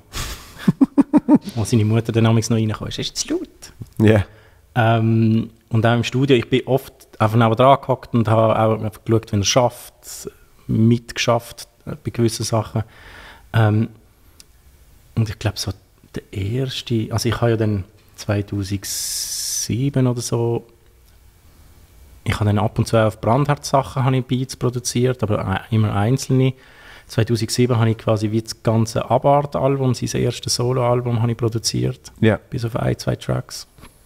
Wo seine Mutter dann damals noch reinkam. Ist es zu laut? Ja. Yeah. Ähm, und auch im Studio, ich bin oft einfach nebendran gehockt und habe auch einfach geschaut, wenn er schafft, mitgeschafft bei gewissen Sachen. Ähm, und ich glaube so der erste, also ich habe ja dann zweitausendsieben oder so, ich habe dann ab und zu auf Brandherd-Sachen habe ich Beats produziert, aber immer einzelne. zweitausendsieben habe ich quasi wie das ganze Abart-Album, sein erstes Solo-Album, habe ich produziert, Yeah. bis auf ein, zwei Tracks.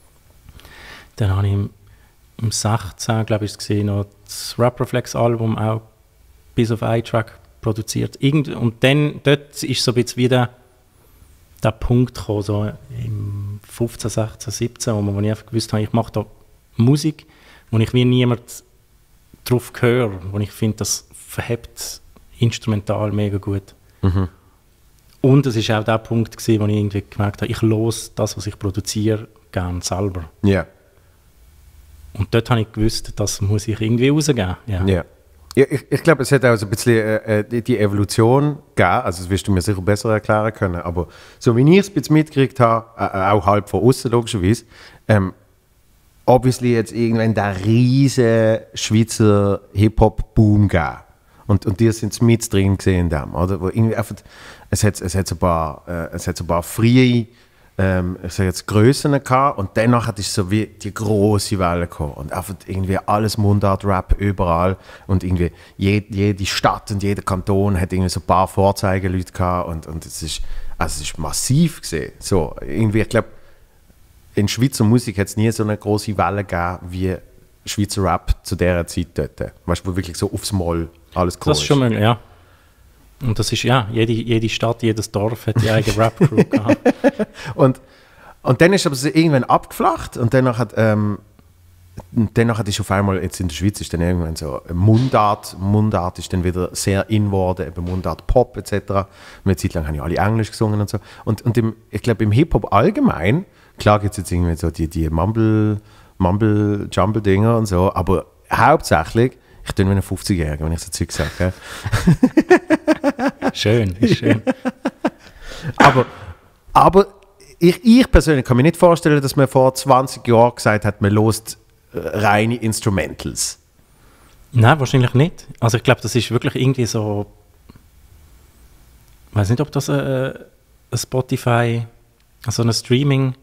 Dann habe ich im, im sechzehn, glaube ich, gesehen, noch das Rap-Reflex-Album auch bis auf einen Track produziert. Irgend, und dann, dort ist so ein bisschen wieder der Punkt gekommen, so im fünfzehn, sechzehn, siebzehn, wo, man, wo ich einfach gewusst habe, ich mache da Musik, wo ich wie niemand drauf höre, wo ich finde, das verhebt instrumental mega gut. Mhm. Und es war auch der Punkt gewesen, wo ich irgendwie gemerkt habe, ich los das, was ich produziere, gerne selber. Ja. Yeah. Und dort habe ich gewusst, das muss ich irgendwie rausgeben. Ja. Ja. Ja, ich ich glaube, es hat auch so ein bisschen äh, die, die Evolution gegeben, also das wirst du mir sicher besser erklären können, aber so wie ich es ein bisschen mitgekriegt habe, äh, auch halb von außen logischerweise, ähm, obviously jetzt irgendwann der riesige Schweizer Hip-Hop-Boom gegeben. Und, und die sind mit drin gesehen in dem, oder? Wo irgendwie einfach, es hat, es hat so ein paar, äh, es hat so ein paar freie, ähm, ich sage jetzt Grössen gehabt und danach hat es so wie die große Welle gekommen und einfach irgendwie alles Mundart-Rap überall und irgendwie je, jede Stadt und jeder Kanton hat irgendwie so ein paar Vorzeigeleute gehabt und, und es ist, also es ist massiv gesehen. So, irgendwie, ich glaube, in Schweizer Musik hat es nie so eine große Welle gegeben wie Schweizer Rap zu dieser Zeit dort. Weißt du, wo wirklich so aufs Moll alles cool Das ist schon möglich, ja. Und das ist, ja, jede, jede Stadt, jedes Dorf hat die eigene Rap-Crew gehabt. und, und dann ist aber so irgendwann abgeflacht und danach hat, ähm, danach hat es auf einmal, jetzt in der Schweiz ist dann irgendwann so Mundart, Mundart ist dann wieder sehr in geworden, eben Mundart Pop et cetera. Und eine Zeit lang haben ja alle Englisch gesungen und so. Und, und im, ich glaube im Hip-Hop allgemein, klar gibt es jetzt irgendwie so die, die Mumble, Mumble, Jumble-Dinger und so, aber hauptsächlich, ich tue wie ein fünfzigjähriger, wenn ich so Zeug sage. Schön, ist schön. aber aber ich, ich persönlich kann mir nicht vorstellen, dass man vor zwanzig Jahren gesagt hat, man lost äh, reine Instrumentals. Nein, wahrscheinlich nicht. Also ich glaube, das ist wirklich irgendwie so, ich weiß nicht, ob das ein, ein Spotify, also ein Streaming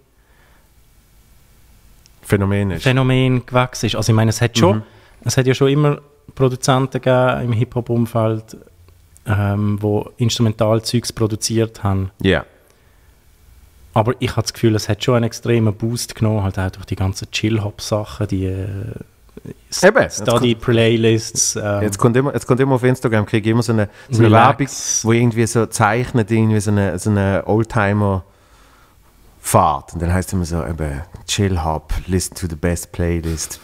Phänomen ist. Phänomen gewachsen ist. Also ich meine, es hat schon, Mhm. es hat ja schon immer Produzenten gegeben im Hip-Hop-Umfeld, ähm, die Instrumentalzeugs produziert haben. Ja. Yeah. Aber ich habe das Gefühl, es hat schon einen extremen Boost genommen, halt auch durch die ganzen Chill-Hop-Sachen, die äh, Eben, Study-Playlists. Ähm, jetzt, kommt immer, jetzt kommt immer auf Instagram, kriege ich immer so eine, so eine Werbung, wo irgendwie so zeichnet, irgendwie so eine, so eine Oldtimer-Fahrt. Und dann heißt es immer so, eben, chill hop, listen to the best playlist.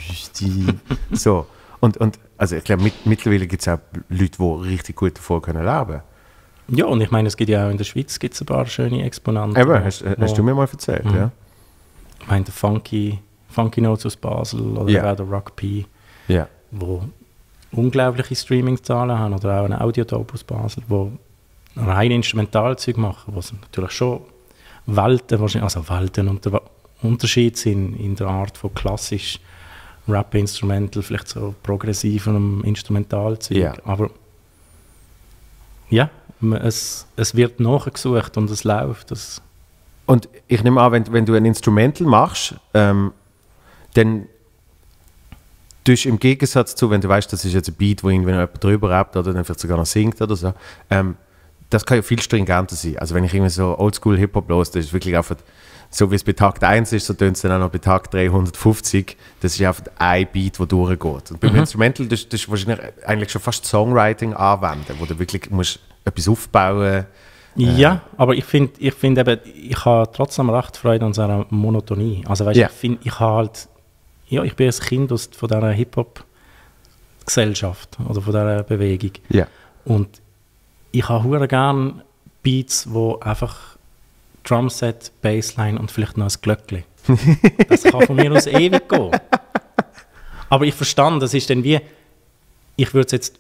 So. Und, und also ich glaube, mit, mittlerweile gibt es auch Leute, die richtig gut davon können leben. Ja, und ich meine, es gibt ja auch in der Schweiz gibt's ein paar schöne Exponenten. Eben, hast, hast du mir mal erzählt, mhm. ja. Ich meine, der Funky, Funky Notes aus Basel oder yeah. auch der Rock P, yeah. wo unglaubliche Streaming-Zahlen haben, oder auch ein Audiotope aus Basel, wo rein Instrumentalzeug machen, wo es natürlich schon Welten, also Welten und der Unterschied sind in der Art von klassisch Rap-Instrumental, vielleicht so progressivem Instrumentalzeug, yeah. aber ja, es, es wird nachgesucht und es läuft. Das und ich nehme an, wenn, wenn du ein Instrumental machst, ähm, dann tust du im Gegensatz zu, wenn du weißt, das ist jetzt ein Beat, wo irgendwie noch jemand drüber rappt oder dann vielleicht sogar noch singt oder so, ähm, das kann ja viel stringenter sein. Also wenn ich irgendwie so Oldschool-Hip-Hop los, das ist wirklich einfach, so wie es bei Takt eins ist, so tönt es dann auch noch bei Takt dreihundertfünfzig. Das ist einfach ein Beat, der durchgeht. Und beim mhm. Instrumental, das, das ist wahrscheinlich eigentlich schon fast Songwriting anwenden, wo du wirklich musst etwas aufbauen. Ja, äh. aber ich finde, ich, find eben, ich habe trotzdem recht Freude an seiner Monotonie. Also weißt, yeah. ich finde, ich habe halt, ja, ich bin ein Kind aus, von dieser Hip-Hop-Gesellschaft oder von dieser Bewegung. Yeah. Und ich habe hure gerne Beats, wo einfach Drumset, Bassline und vielleicht noch ein Glöckchen. Das kann von mir aus ewig gehen. Aber ich verstand, das ist dann wie, ich würde jetzt,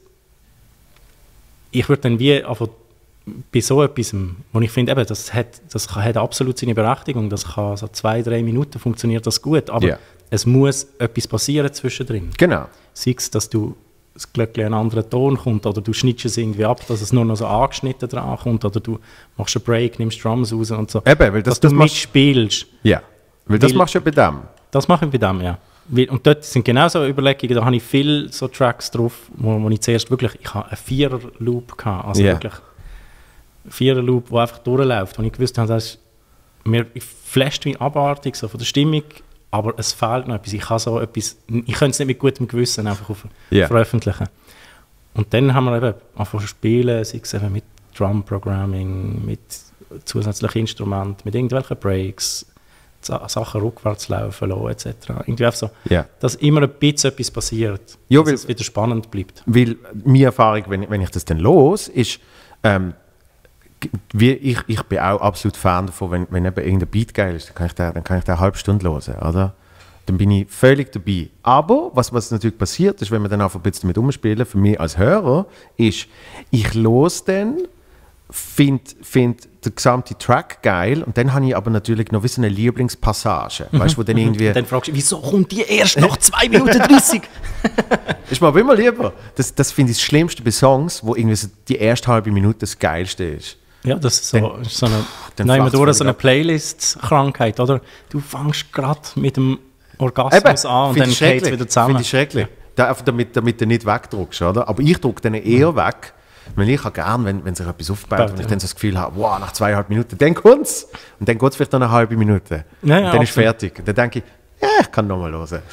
ich würde dann wie, also bei so etwas, wo ich finde, eben, das hat, das hat absolut seine Berechtigung, das kann so zwei, drei Minuten funktioniert das gut, aber yeah. es muss etwas passieren zwischendrin. Genau. Sei es, dass du das Glöckchen einen anderen Ton kommt oder du schnittst es irgendwie ab, dass es nur noch so angeschnitten dran kommt oder du machst einen Break, nimmst Drums raus und so. Eben, weil das, dass das du mitspielst. Ja, weil das weil, machst du ja bei dem. Das mache ich bei dem, ja. Weil, und dort sind genau so Überlegungen, da habe ich viele so Tracks drauf, wo, wo ich zuerst wirklich, ich habe einen Vierer-Loop gehabt, also yeah. wirklich Vierer-Loop, der einfach durchläuft, und ich gewusst habe, das ist, mir flasht mich abartig so von der Stimmung, aber es fehlt noch etwas. Ich kann so etwas, ich könnte es nicht mit gutem Gewissen einfach auf, yeah. veröffentlichen. Und dann haben wir eben angefangen zu spielen, sei es eben mit Drum-Programming, mit zusätzlichen Instrumenten, mit irgendwelchen Breaks, Sachen rückwärts laufen lassen, et cetera. Irgendwie einfach so, yeah. dass immer ein bisschen etwas passiert, ja, dass weil, es wieder spannend bleibt. Weil meine Erfahrung, wenn, wenn ich das dann los, ist, ähm, wie ich, ich bin auch absolut Fan davon, wenn, wenn eben irgendein Beat geil ist, dann kann ich da, dann kann ich da eine halbe Stunde hören, oder? Dann bin ich völlig dabei. Aber was, was natürlich passiert ist, wenn wir dann auch ein bisschen damit umspielen, für mich als Hörer, ist, ich los dann, finde find den gesamten Track geil und dann habe ich aber natürlich noch wie so eine Lieblingspassage. Weißt, wo dann irgendwie... dann fragst du, wieso kommt die erst nach zwei Minuten dreißig? Ist mir aber immer lieber. Das, das finde ich das Schlimmste bei Songs, wo irgendwie so die erste halbe Minute das Geilste ist. Ja, das ist so, dann, ist so eine, nein, durch so eine Playlist-Krankheit, oder? Du fängst gerade mit dem Orgasmus Eben, an und dann geht es wieder zusammen. Finde ich schrecklich. Da, damit, damit du nicht wegdruckst, oder? Aber ich drucke dann eher mhm. weg, weil ich habe gerne, wenn, wenn sich etwas aufbaut und ich ja. dann so das Gefühl habe, wow, nach zweieinhalb Minuten, dann kommt es. Und dann geht es vielleicht noch eine halbe Minute. Ja, ja, und dann ist fertig. Und dann denke ich, ja, ich kann nochmal hören.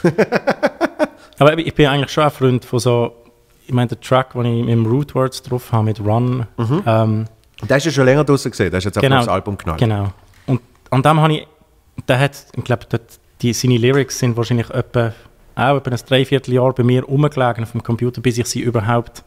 Aber ich bin eigentlich schon ein Freund von so, ich meine, der Track, den ich mit dem Rootwords drauf habe, mit Run, mhm. ähm, der ist ja schon länger draussen gesehen, der ist jetzt genau, auf das Album knallt. Genau. Und an dem habe ich, der hat, ich glaube, die, seine Lyrics sind wahrscheinlich etwa, auch etwa ein Dreivierteljahr bei mir rumgelegen auf dem Computer, bis ich sie überhaupt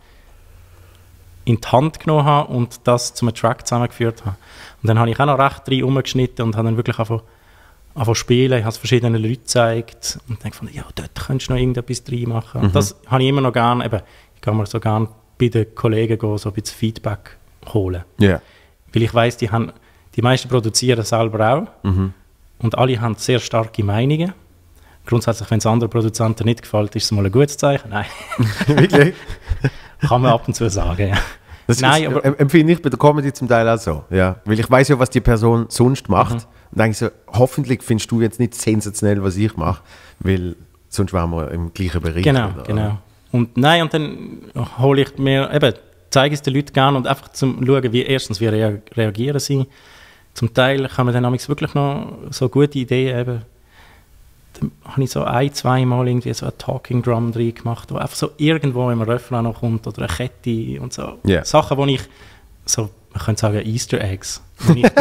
in die Hand genommen habe und das zu einem Track zusammengeführt habe. Und dann habe ich auch noch recht drin rumgeschnitten und habe dann wirklich angefangen zu spielen. Ich habe es verschiedenen Leuten gezeigt und dann gefunden, ja, dort könntest du noch irgendetwas drin machen. Mhm. Und das habe ich immer noch gerne, eben, ich kann mir so gerne bei den Kollegen gehen, so ein bisschen Feedback holen. Yeah. Weil ich weiss, die, haben, die meisten produzieren selber auch mhm. und alle haben sehr starke Meinungen. Grundsätzlich, wenn es anderen Produzenten nicht gefällt, ist es mal ein gutes Zeichen. Nein. Wirklich? Kann man ab und zu sagen, ja. Das Nein, ist, aber empfinde ich bei der Comedy zum Teil auch so. Ja. Weil ich weiß ja, was die Person sonst macht. Mhm. Und denke so, hoffentlich findest du jetzt nicht sensationell, was ich mache, weil sonst wären wir im gleichen Bereich. Genau, oder? genau. Und nein, und dann hole ich mir, eben, zeige es den Leuten gerne und einfach zum schauen, wie erstens, wie rea- reagieren sie. Zum Teil kann man dann wirklich noch so gute Ideen eben. dann habe ich so ein, zwei Mal irgendwie so ein Talking Drum drin gemacht, wo einfach so irgendwo im Refrain noch kommt oder eine Kette und so. Yeah. Sachen, wo ich, so, man könnte sagen Easter Eggs, wo ich,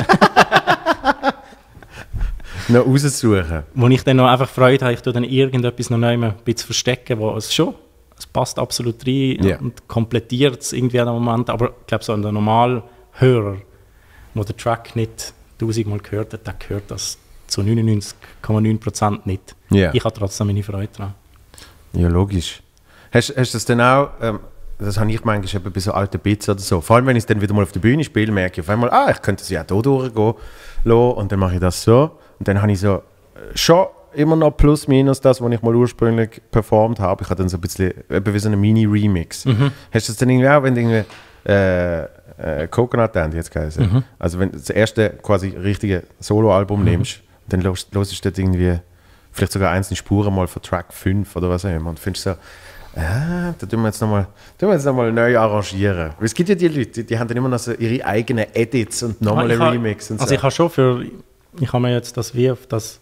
noch raussuchen. wo ich dann noch einfach Freude habe, ich tue dann irgendetwas noch neu ein bisschen verstecken, wo es schon, es passt absolut rein Yeah. und komplettiert es irgendwie an einem Moment, aber ich glaube so an der Normalhörer, wo der Track nicht tausendmal gehört hat, der gehört das zu neunundneunzig Komma neun Prozent nicht. Yeah. Ich habe trotzdem meine Freude daran. Ja, logisch. Hast, hast du das denn auch, ähm, das habe ich manchmal eben bei so alten Bits oder so, vor allem wenn ich es dann wieder mal auf der Bühne spiele, merke ich auf einmal, ah, ich könnte es ja hier durchgehen lassen und dann mache ich das so und dann habe ich so äh, schon immer noch plus minus das, was ich mal ursprünglich performt habe. Ich habe dann so ein bisschen, eben wie so einen Mini-Remix. Mhm. Hast du das dann irgendwie auch, wenn du irgendwie äh, äh, Coconut Dandy jetzt geheißen, Mhm. also wenn du das erste quasi richtige Soloalbum Mhm. nimmst, dann hörst du dort irgendwie vielleicht sogar einzelne Spuren mal von Track fünf oder was auch immer und findest so, ah, da tun wir jetzt nochmal noch neu arrangieren. Weil es gibt ja die Leute, die, die haben dann immer noch so ihre eigenen Edits und nochmal Ah, ich einen ha- Remix und so. Also ich habe schon für, ich habe mir jetzt das wie auf das,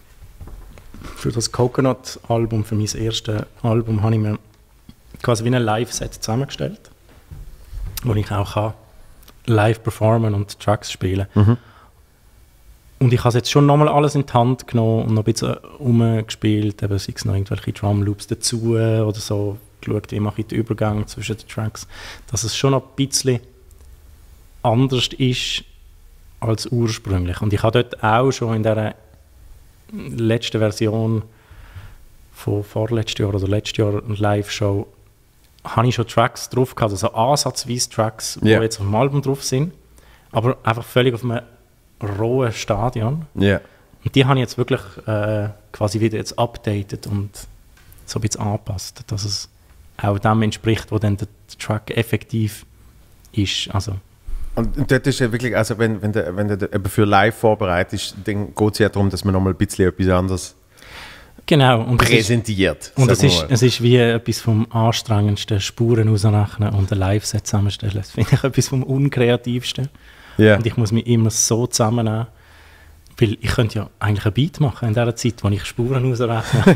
für das Coconut-Album, für mein erstes Album, habe ich mir quasi wie ein Live-Set zusammengestellt, wo ich auch kann live performen und Tracks spielen. Mhm. Und ich habe jetzt schon nochmal alles in die Hand genommen und noch ein bisschen rumgespielt, eben sei es noch irgendwelche Drumloops dazu oder so, geschaut, wie mache ich den Übergang zwischen den Tracks, dass es schon noch ein bisschen anders ist als ursprünglich. Und ich habe dort auch schon in dieser letzten Version von vorletztes Jahr oder letztes Jahr eine Live-Show, habe ich schon Tracks drauf gehabt, also ansatzweise Tracks, die Ja. jetzt auf dem Album drauf sind, aber einfach völlig auf einem rohen Stadion. Ja. Und die habe ich jetzt wirklich äh, quasi wieder jetzt updated und so ein bisschen angepasst, dass es auch dem entspricht, wo dann der Track effektiv ist. Also, Und, und dort ist ja wirklich, also wenn, wenn du wenn du eben für live vorbereitest, dann geht es ja darum, dass man nochmal ein bisschen etwas anderes genau. Und es ist, präsentiert. und es sagen wir ist, mal. es ist wie etwas vom anstrengendsten, Spuren ausrechnen und ein Live-Set zusammenstellen. Das finde ich etwas vom unkreativsten. Ja. Und ich muss mich immer so zusammennehmen, weil ich könnte ja eigentlich ein Beat machen in der Zeit, wo ich Spuren ausrechne.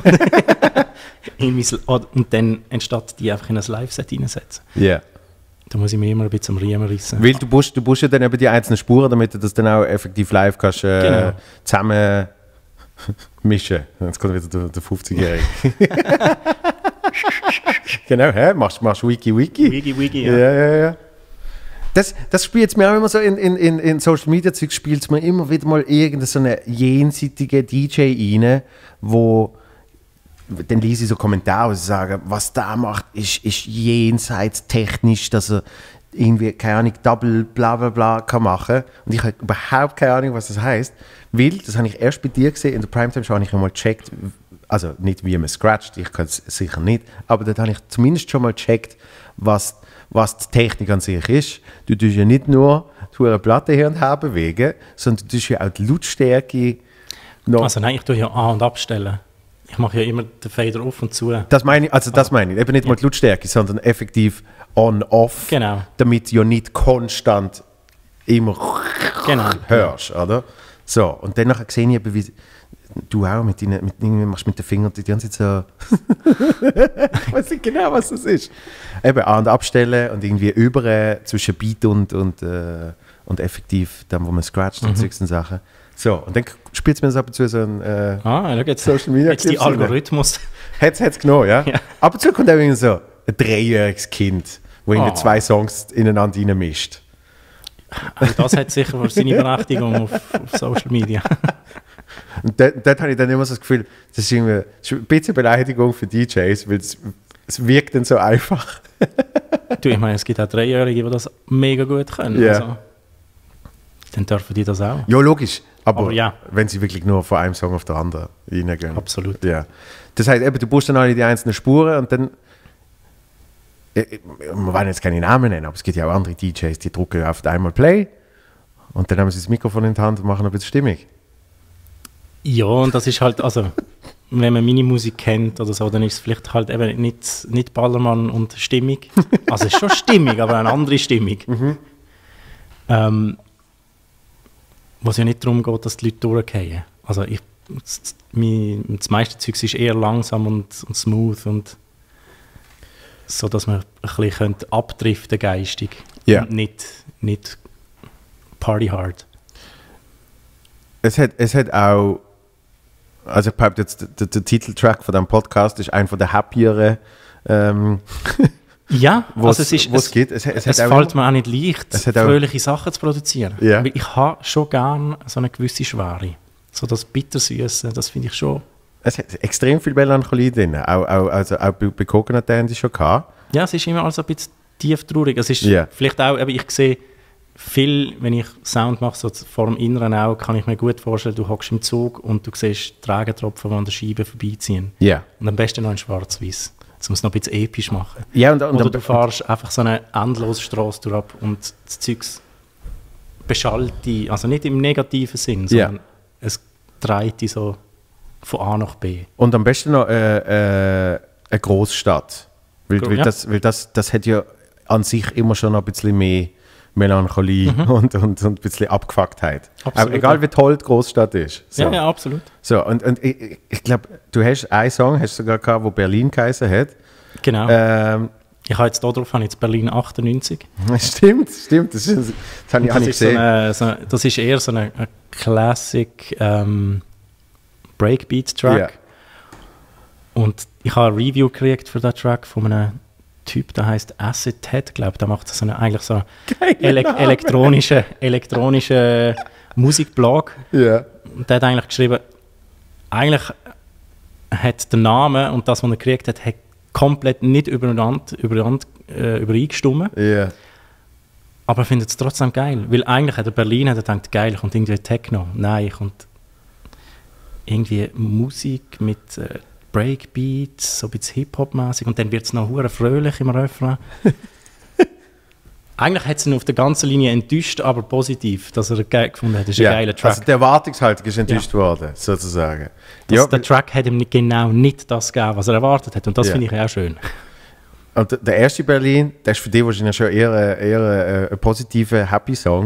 in mein, und dann anstatt die einfach in ein Live-Set reinsetzen. Ja. Da muss ich mich immer ein bisschen am Riemen reissen. Weil du musst, du musst ja dann eben die einzelnen Spuren, damit du das dann auch effektiv live kannst, äh, Genau. zusammen mischen. Jetzt kommt wieder der, der fünfzigjährige. Genau, hä? Machst du Wiki Wiki? Wigi, Wigi, Ja, ja. ja, ja. Das, das spielt es mir auch immer so in, in, in, in Social Media Zeug, spielt es mir immer wieder mal irgendeine so eine jenseitige D J rein, wo dann lese ich so Kommentare, wo sie sagen, was der macht, ist, ist jenseits technisch, dass er irgendwie, keine Ahnung, Double bla bla bla kann machen. Und ich habe überhaupt keine Ahnung, was das heißt. Weil, das habe ich erst bei dir gesehen, in der Primetime-Show habe ich einmal gecheckt, also nicht wie man scratcht, ich kann es sicher nicht, aber dort habe ich zumindest schon mal gecheckt, was, was die Technik an sich ist. Du tust ja nicht nur die eine Platte her und her bewegen, sondern du tust ja auch die Lautstärke noch. Also nein, ich tue ja an- und abstellen. Ich mache ja immer den Fader auf und zu. Das meine ich, also das meine ich, eben nicht mal die Lautstärke, sondern effektiv on-off, Genau. damit du ja nicht konstant immer Genau. hörst, oder? So, und dann nachher sehe ich eben, wie du auch mit deinen, mit, irgendwie machst mit den Fingern die ganze Zeit so, ich weiß nicht genau, was das ist. Eben an- und abstellen und irgendwie über äh, zwischen Beat und, und, äh, und effektiv, dann wo man scratcht und Mhm. solche Sachen. So, und dann spielt es mir das ab und zu so ein äh, Ah, schau jetzt. Social Media Jetzt die Clips rein. Algorithmus. Hat's, hat's genommen, ja? Ja. Ab und zu kommt auch irgendwie so ein dreijähriges Kind, wo irgendwie Oh. zwei Songs ineinander reinmischt. Auch das hat sicher seine Berechtigung auf, auf Social Media. Und dort, dort habe ich dann immer so das Gefühl, das ist, irgendwie, das ist ein bisschen Beleidigung für D Js, weil es, es wirkt dann so einfach. Du, ich meine, es gibt auch Dreijährige, die das mega gut können. Ja. Also, dann dürfen die das auch. Ja, logisch. Aber, Aber ja. wenn sie wirklich nur von einem Song auf den anderen reingehen. Absolut. Ja. Das heißt, eben, du musst dann alle die einzelnen Spuren und dann. äh, Wir wollen jetzt keine Namen nennen, aber es gibt ja auch andere D Js, die drücken auf einmal Play und dann haben sie das Mikrofon in der Hand und machen ein bisschen Stimmung. Ja, und das ist halt, also, wenn man meine Musik kennt oder so, dann ist es vielleicht halt eben nicht, nicht Ballermann und Stimmung. Also es ist schon Stimmung, aber eine andere Stimmung. Mhm. Ähm, wo es ja nicht darum geht, dass die Leute durchgehen. Also ich das, mein, das meiste Zeug ist eher langsam und, und smooth und so, dass man ein bisschen abdriften geistig Ja. und nicht, nicht party hard. Es hat, es hat auch, also ich behaupte jetzt, der, der Titeltrack von diesem Podcast ist einer der happieren, ähm, Ja, was also es ist, es es, gibt. Es, es, es hat auch fällt immer- mir auch nicht leicht, Es hat auch- fröhliche Sachen zu produzieren. Ja. Weil ich habe schon gerne so eine gewisse Schwere. So das Bittersüße, das finde ich schon. Es hat extrem viel Melancholie drin. Auch, auch, also auch bei, bei Coconut Dandy schon gehabt. Ja, es ist immer also ein bisschen tief traurig. Es ist Ja. vielleicht auch, aber ich sehe viel, wenn ich Sound mache, so vor dem inneren Auge, kann ich mir gut vorstellen, du hockst im Zug und du siehst Tragentropfen, die an der Scheibe vorbeiziehen. Ja. Und am besten noch in schwarz-weiß. Das muss noch ein bisschen episch machen. Ja, und, und, Oder und, du fährst einfach so eine endlose Straße durch ab und das Zeug beschallt dich, also nicht im negativen Sinn, Ja. sondern es dreht dich so von A nach B. und am besten noch äh, äh, eine Großstadt. Weil, Gro- weil, ja. das, weil das, das hat ja an sich immer schon noch ein bisschen mehr Melancholie und, und, und ein bisschen Abgefucktheit. Absolut, Auch egal ja. wie toll die Großstadt ist. So. Ja, ja, absolut. So, und, und ich, ich- ich glaube, du hast einen Song, hast du sogar gehabt, wo Berlin geheißen hat. Genau. Ähm, Ich habe jetzt darauf habe ich jetzt Berlin achtundneunzig. stimmt, stimmt. Das, ist, das habe ich, Das habe ich ist, so gesehen. eine, so eine, das ist eher so eine, eine Classic ähm, Breakbeat-Track. Ja. Und ich habe ein Review gekriegt für diesen Track von einem Typ, der heißt Acid Head, glaube ich. Der macht so eine, eigentlich so einen ele elektronischen elektronische Musikblog. Ja. Und der hat eigentlich geschrieben, eigentlich hat der Name und das, was er gekriegt hat, hat komplett nicht übereinander, übereinander äh, übereingestimmt. Ja. Aber er findet es trotzdem geil. Weil eigentlich hat er Berlin hat er gedacht, geil, kommt irgendwie Techno. Nein, kommt irgendwie Musik mit äh, Breakbeats, so ein bisschen Hip-Hop-mäßig. Und dann wird es noch hure fröhlich im Refrain. Eigentlich hat es ihn auf der ganzen Linie enttäuscht, aber positiv, dass er geil gefunden hat. Das ist Ja. ein geiler Track. Also die Erwartungshaltung ist enttäuscht worden, sozusagen. Das, Ja, der Track hat ihm nicht, genau nicht das gegeben, was er erwartet hat. Und das Ja. finde ich auch schön. und der- der erste Berlin, der ist für dich wahrscheinlich schon eher, äh, eher äh, ein positiver Happy-Song.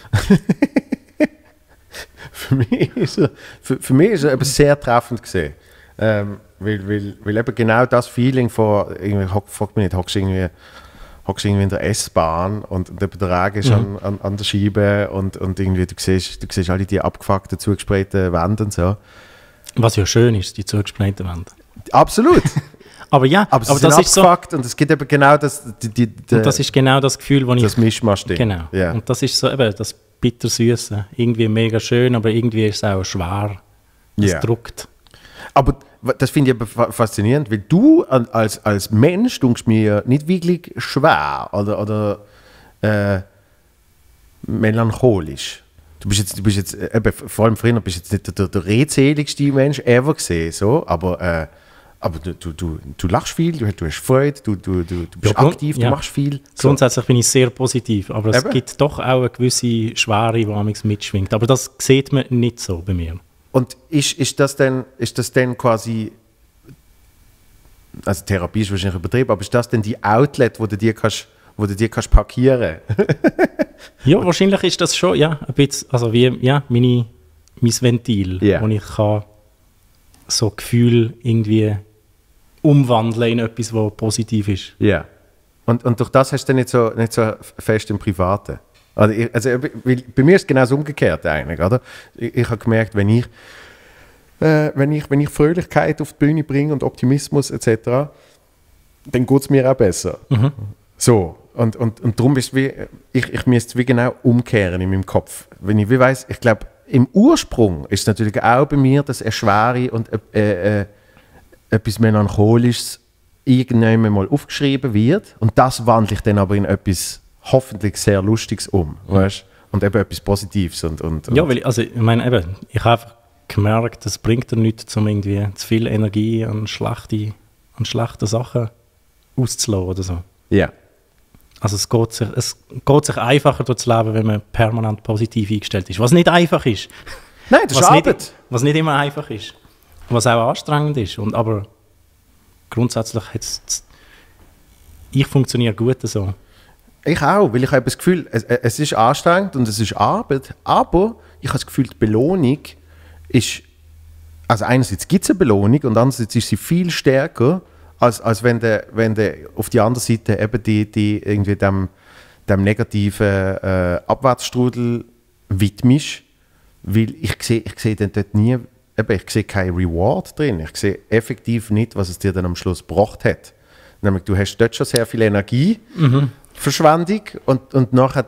für, mich ist er, für, für mich ist er eben sehr treffend gesehen. Ähm, weil, weil, weil eben genau das Feeling von, irgendwie, hock- frag mich nicht, hockst du irgendwie, hockst du irgendwie in der S-Bahn und, und eben der Regen ist an, an, an der Scheibe und, und irgendwie du siehst, du siehst alle die abgefuckten, zugesprayten Wände und so. Was ja schön ist, die zugesprayten Wände. Absolut! Aber ja, Aber, aber sie das sind ist so. abgefuckt und es gibt eben genau das, die, die, die, Und das ist genau das Gefühl, das ich. das Mischmasch-Ding. Genau. Ja. Und das ist so eben das Bittersüße. Irgendwie mega schön, aber irgendwie ist es auch schwer. Es Ja. druckt. Aber w- das finde ich aber fa- faszinierend, weil du an, als, als Mensch denkst mir nicht wirklich schwer oder, oder äh, melancholisch. Du bist jetzt, du bist jetzt äh, eben, vor allem früher bist du jetzt nicht der, der redseligste Mensch ever gesehen, so, aber, äh, aber du, du, du, du lachst viel, du, du hast Freude, du, du, du, du bist Ja, grund- aktiv, ja. du machst viel. So. Grundsätzlich bin ich sehr positiv, aber es Eben. gibt doch auch eine gewisse Schwere, die manchmal mitschwingt. Aber das sieht man nicht so bei mir. Und ist, ist, das denn, ist das denn quasi, also Therapie ist wahrscheinlich übertrieben, aber ist das denn die Outlet, wo du dir kannst, wo du dir kannst parkieren? Ja, wahrscheinlich ist das schon, ja, ein bisschen, also wie, ja, meine, mein Ventil, Ja. wo ich kann so Gefühl irgendwie umwandeln in etwas, was positiv ist. Ja. Und, und durch das hast du dann nicht so, nicht so fest im Privaten. Also, ich, also weil, bei mir ist es genau das Umgekehrte eigentlich, oder? Ich, ich habe gemerkt, wenn ich, äh, wenn, ich, wenn ich Fröhlichkeit auf die Bühne bringe und Optimismus et cetera, dann geht es mir auch besser. Mhm. So. Und, und, und darum ist es wie, ich, ich müsste es wie genau umkehren in meinem Kopf. Wenn ich wie weiss, ich glaube, im Ursprung ist es natürlich auch bei mir, dass eine Schwere und äh, äh, etwas Melancholisches irgendwann mal aufgeschrieben wird. Und das wandle ich dann aber in etwas hoffentlich sehr Lustiges um. Weißt? Und eben etwas Positives. Und, und, und Ja, weil ich, also, ich meine, eben, ich habe einfach gemerkt, es bringt dir nichts, um irgendwie zu viel Energie an schlechte, an schlechte Sachen auszulassen oder so. ja. Also es geht, sich, es geht sich einfacher durchs Leben, wenn man permanent positiv eingestellt ist. Was nicht einfach ist. Nein, das ist was Arbeit. nicht, was nicht immer einfach ist. Was auch anstrengend ist. Und, aber grundsätzlich hat's, ich funktioniere gut so. Ich auch, weil ich habe das Gefühl, es, es ist anstrengend und es ist Arbeit, aber ich habe das Gefühl, die Belohnung ist also einerseits gibt es eine Belohnung und andererseits ist sie viel stärker, als, als wenn du wenn de auf die andere Seite eben die, die irgendwie dem, dem negativen äh, Abwärtsstrudel widmest, weil ich sehe ich seh dann dort nie, eben, ich sehe keinen Reward drin, ich sehe effektiv nicht, was es dir dann am Schluss gebracht hat. Nämlich, du hast dort schon sehr viel Energie, mhm. Verschwendung und, und nachher...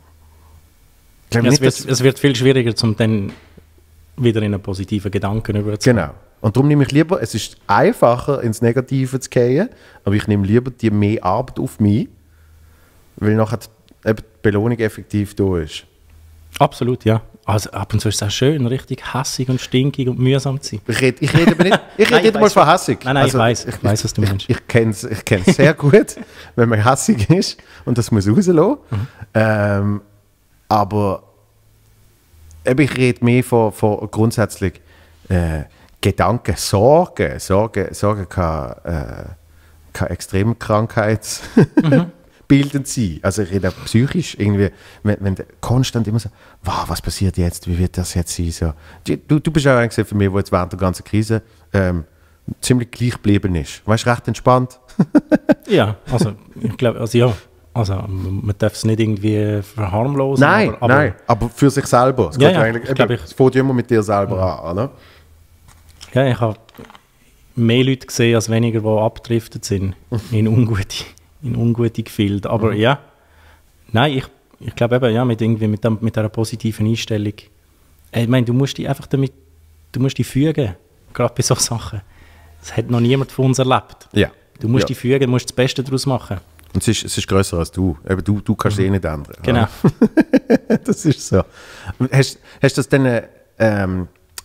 Ja, nicht, es, wird, es wird viel schwieriger, um dann wieder in einen positiven Gedanken überzukommen. Genau. Und darum nehme ich lieber, es ist einfacher, ins Negative zu gehen, aber ich nehme lieber die mehr Arbeit auf mich, weil nachher die, eben die Belohnung effektiv da ist. Absolut, ja. Also ab und zu ist es auch schön, richtig hässig und stinkig und mühsam zu sein. Ich rede, ich rede aber nicht, ich rede nicht mal von hässig. Nein, nein, also, ich weiß, ich weiß, was du meinst. Ich, ich kenne es ich kenn's sehr gut, wenn man hässig ist und das muss rauslassen. Mhm. Ähm, aber eben, ich rede mehr von, von grundsätzlich äh, Gedanken, Sorgen. Sorgen, Sorgen kann, äh, kann extrem krankheitsbildend mhm. sein. Also ich rede auch psychisch, irgendwie, wenn, wenn du konstant immer so, wow, was passiert jetzt, wie wird das jetzt sein? So. Du, du bist auch einer für mich, der jetzt während der ganzen Krise ähm, ziemlich gleich geblieben ist. Weißt du, recht entspannt. Ja, also ich glaube, also ja. Also man darf es nicht irgendwie verharmlosen. Nein, aber, aber nein, aber für sich selber. Es ja, ja, ich glaub, es fängt immer mit dir selber ja. an, oder? Ja, ich habe mehr Leute gesehen als weniger, die abgedriftet sind in ungute, in ungute Gefilde. Aber mhm. ja, nein, ich, ich glaube eben, ja, mit, irgendwie mit, dem, mit einer positiven Einstellung. Ich meine, du musst dich einfach damit, du musst dich fügen, gerade bei solchen Sachen. Das hat noch niemand von uns erlebt. Ja. Du musst ja. dich fügen, du musst das Beste daraus machen. Und es ist, es ist grösser als du. Eben, du. Du kannst mhm. eh nicht ändern. Genau. Das ist so. Hast, hast das dann, ähm,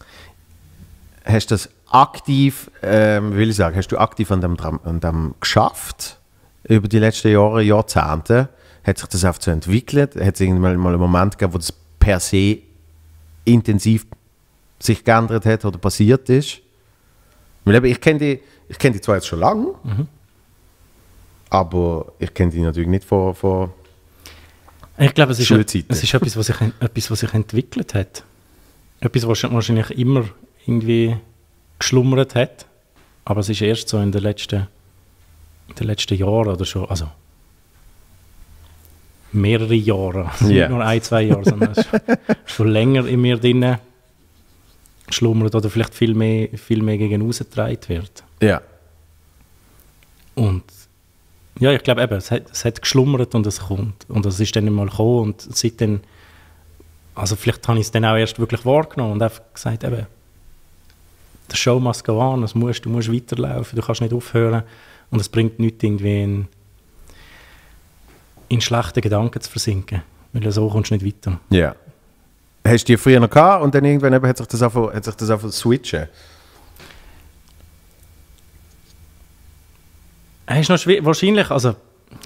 hast das aktiv, ähm, will ich sagen, hast du aktiv an dem, an dem geschafft? Über die letzten Jahre, Jahrzehnte? Hat sich das einfach so entwickelt? Hat es irgendwann mal einen Moment gegeben, wo das per se intensiv sich geändert hat oder passiert ist? Weil eben, ich kenne die, ich kenn die zwar jetzt schon lange, mhm. aber ich kenne die natürlich nicht von, von ich glaube, es ist, ein, es ist etwas, was sich, etwas, was sich entwickelt hat. Etwas, was wahrscheinlich immer irgendwie geschlummert hat. Aber es ist erst so in den letzten, in den letzten Jahren oder schon, also mehrere Jahre, also yeah. nicht nur ein, zwei Jahre, sondern es ist schon länger in mir drin schlummert oder vielleicht viel mehr, viel mehr gegen aussen getragen wird. Ja. Yeah. Und ja, ich glaube eben, es hat, es hat geschlummert und es kommt. Und es ist dann mal gekommen und seitdem, also vielleicht habe ich es dann auch erst wirklich wahrgenommen und einfach gesagt, eben, the show must go on, es musst, du musst weiterlaufen, du kannst nicht aufhören und es bringt nichts, irgendwie in, in schlechte Gedanken zu versinken, weil so kommst du nicht weiter. Ja. Yeah. Hast du die früher noch gehabt und dann irgendwann eben hat sich das einfach, hat sich das einfach switchen? Es ist noch schwierig, wahrscheinlich, also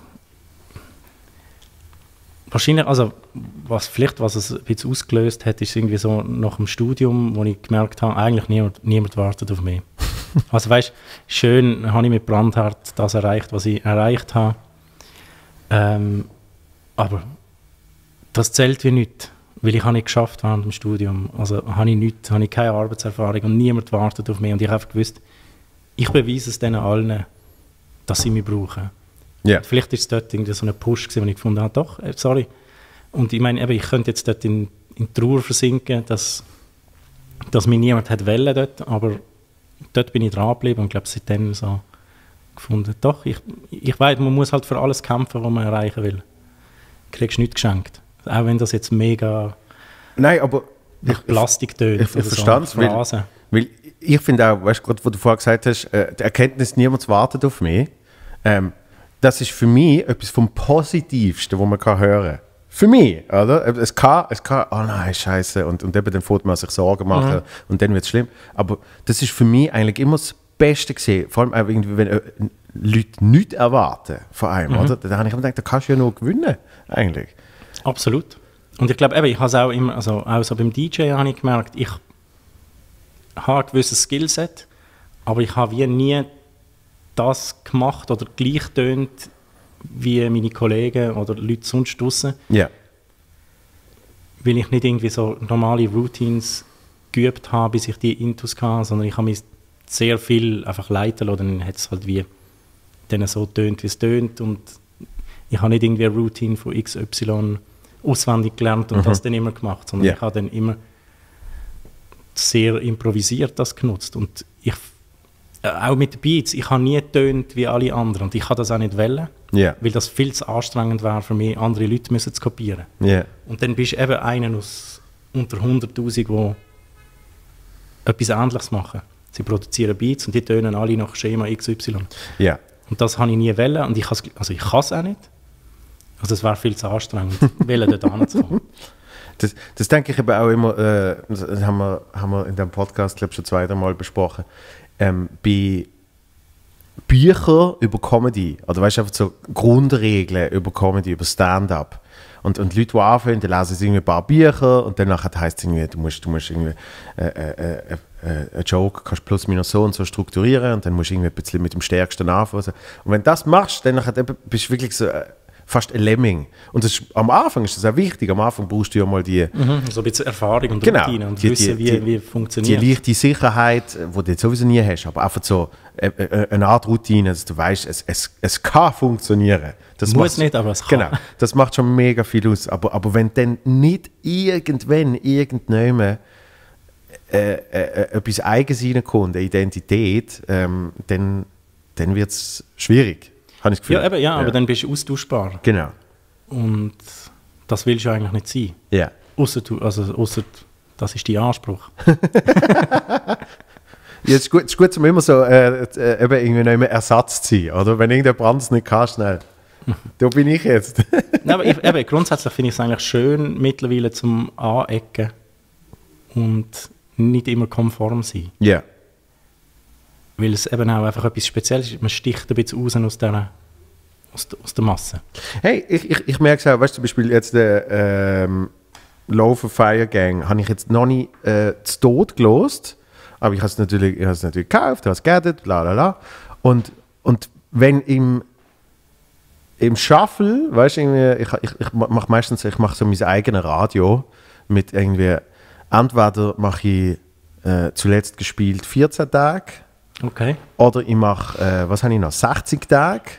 wahrscheinlich, also was vielleicht, was es ein bisschen ausgelöst hat, ist irgendwie so nach dem Studium, wo ich gemerkt habe, eigentlich niemand, niemand wartet auf mich. Also weißt, schön habe ich mit Brandhart das erreicht, was ich erreicht habe, ähm, aber das zählt wie nichts, weil ich habe nicht geschafft während dem Studium, also habe ich nichts, habe ich keine Arbeitserfahrung und niemand wartet auf mich und ich habe einfach gewusst, ich beweise es denen allen, dass sie mich brauchen. Yeah. Vielleicht ist es dort irgendwie so ein Push gewesen, wo ich gefunden habe, doch, äh, sorry. Und ich meine, eben, ich könnte jetzt dort in, in Trauer versinken, dass, dass mich niemand hat wollen dort, aber dort bin ich dran geblieben und ich glaube, seitdem so gefunden, doch, ich, ich weiß, man muss halt für alles kämpfen, was man erreichen will. Du kriegst nichts geschenkt. Auch wenn das jetzt mega Nein, aber nach Plastik tönt. Ich, ich, ich verstehe es, weil, weil ich finde auch, weißt du, gerade, wo du vorher gesagt hast, äh, die Erkenntnis, niemand wartet auf mich, ähm, das ist für mich etwas vom Positivsten, was man kann hören kann. Für mich, oder? Es kann, es kann, oh nein, scheiße, und, und eben dann fängt man sich Sorgen machen mhm. und dann wird es schlimm. Aber das ist für mich eigentlich immer das Beste gesehen, vor allem auch irgendwie, wenn äh, Leute nichts erwarten von einem, mhm. oder? Da habe ich immer gedacht, da kannst du ja noch gewinnen, eigentlich. Absolut. Und ich glaube, eben, ich habe es auch immer, also auch so beim D J habe ich gemerkt, ich habe ein gewisses Skillset, aber ich habe wie nie das gemacht oder gleich tönt wie meine Kollegen oder Leute sonst draussen. Ja. Yeah. Weil ich nicht irgendwie so normale Routines geübt habe, bis ich die Intus hatte, sondern ich habe mich sehr viel einfach leiten lassen. Dann hat es halt wie dann so tönt, wie es tönt. Und ich habe nicht irgendwie eine Routine von X Y auswendig gelernt und mhm. das dann immer gemacht, sondern yeah. ich habe dann immer sehr improvisiert das genutzt. Und ich, äh, auch mit den Beats, ich habe nie getönt wie alle anderen und ich kann das auch nicht wollen, yeah. weil das viel zu anstrengend wäre für mich, andere Leute müssen zu kopieren. Yeah. Und dann bist du eben einer aus unter hunderttausend, die etwas Ähnliches machen. Sie produzieren Beats und die tönen alle nach Schema X Y. Yeah. Und das habe ich nie wollen und ich, also ich kann es auch nicht. Also es wäre viel zu anstrengend, wollen dort hinzukommen. Das, das denke ich eben auch immer, äh, das haben wir, haben wir in diesem Podcast, glaube ich, schon zwei, drei Mal besprochen, ähm, bei Büchern über Comedy, oder weißt du, einfach so Grundregeln über Comedy, über Stand-up. Und, und Leute, die anfangen, die lesen irgendwie ein paar Bücher und dann heisst es irgendwie, du musst, du musst irgendwie äh, äh, äh, äh, einen Joke kannst plus minus so und so strukturieren und dann musst du irgendwie ein bisschen mit dem Stärksten anfangen. Und wenn du das machst, dann bist du wirklich so äh, fast ein Lemming. Und das ist, am Anfang ist das auch wichtig, am Anfang brauchst du ja mal die... Mhm, so ein bisschen Erfahrung und genau, Routine und die, wissen, die, wie, die, wie funktioniert. Die leichte Sicherheit, die du jetzt sowieso nie hast, aber einfach so äh, äh, eine Art Routine, dass du weißt, es, es, es kann funktionieren. Das muss nicht, aber es kann. Genau, das macht schon mega viel aus. Aber, aber wenn dann nicht irgendwann, irgendjemand äh, äh, etwas Eigenes reinkommt, eine Identität, ähm, dann, dann wird es schwierig, habe ich das Gefühl. Ja, eben, ja, ja, aber dann bist du austauschbar. Genau. Und das willst du eigentlich nicht sein. Ja. Ausser du, also ausser, das ist dein Anspruch. Ja, es ist gut, es ist gut um immer so äh, äh, eben irgendwie noch immer Ersatz zu sein, oder? Wenn irgendein Brand es nicht kann, schnell. Da bin ich jetzt. Nein, aber ich, eben, grundsätzlich finde ich es eigentlich schön, mittlerweile zum Anecken und nicht immer konform sein. Ja. Yeah. Weil es eben auch einfach etwas Spezielles ist. Man sticht ein bisschen raus aus der, aus der, aus der Masse. Hey, ich, ich, ich merke es auch, weißt du, zum Beispiel jetzt der ähm, Loaf of Fire Gang habe ich jetzt noch nicht äh, zu Tod gelost, aber ich habe es natürlich, natürlich gekauft, habe es geerdet, bla bla bla. Und, und wenn im Im Shuffle, weißt du, ich, ich, ich mache meistens ich mach so mein eigenes Radio mit irgendwie, entweder mache ich äh, zuletzt gespielt vierzehn Tage, okay. Oder ich mache, äh, was habe ich noch, sechzig Tage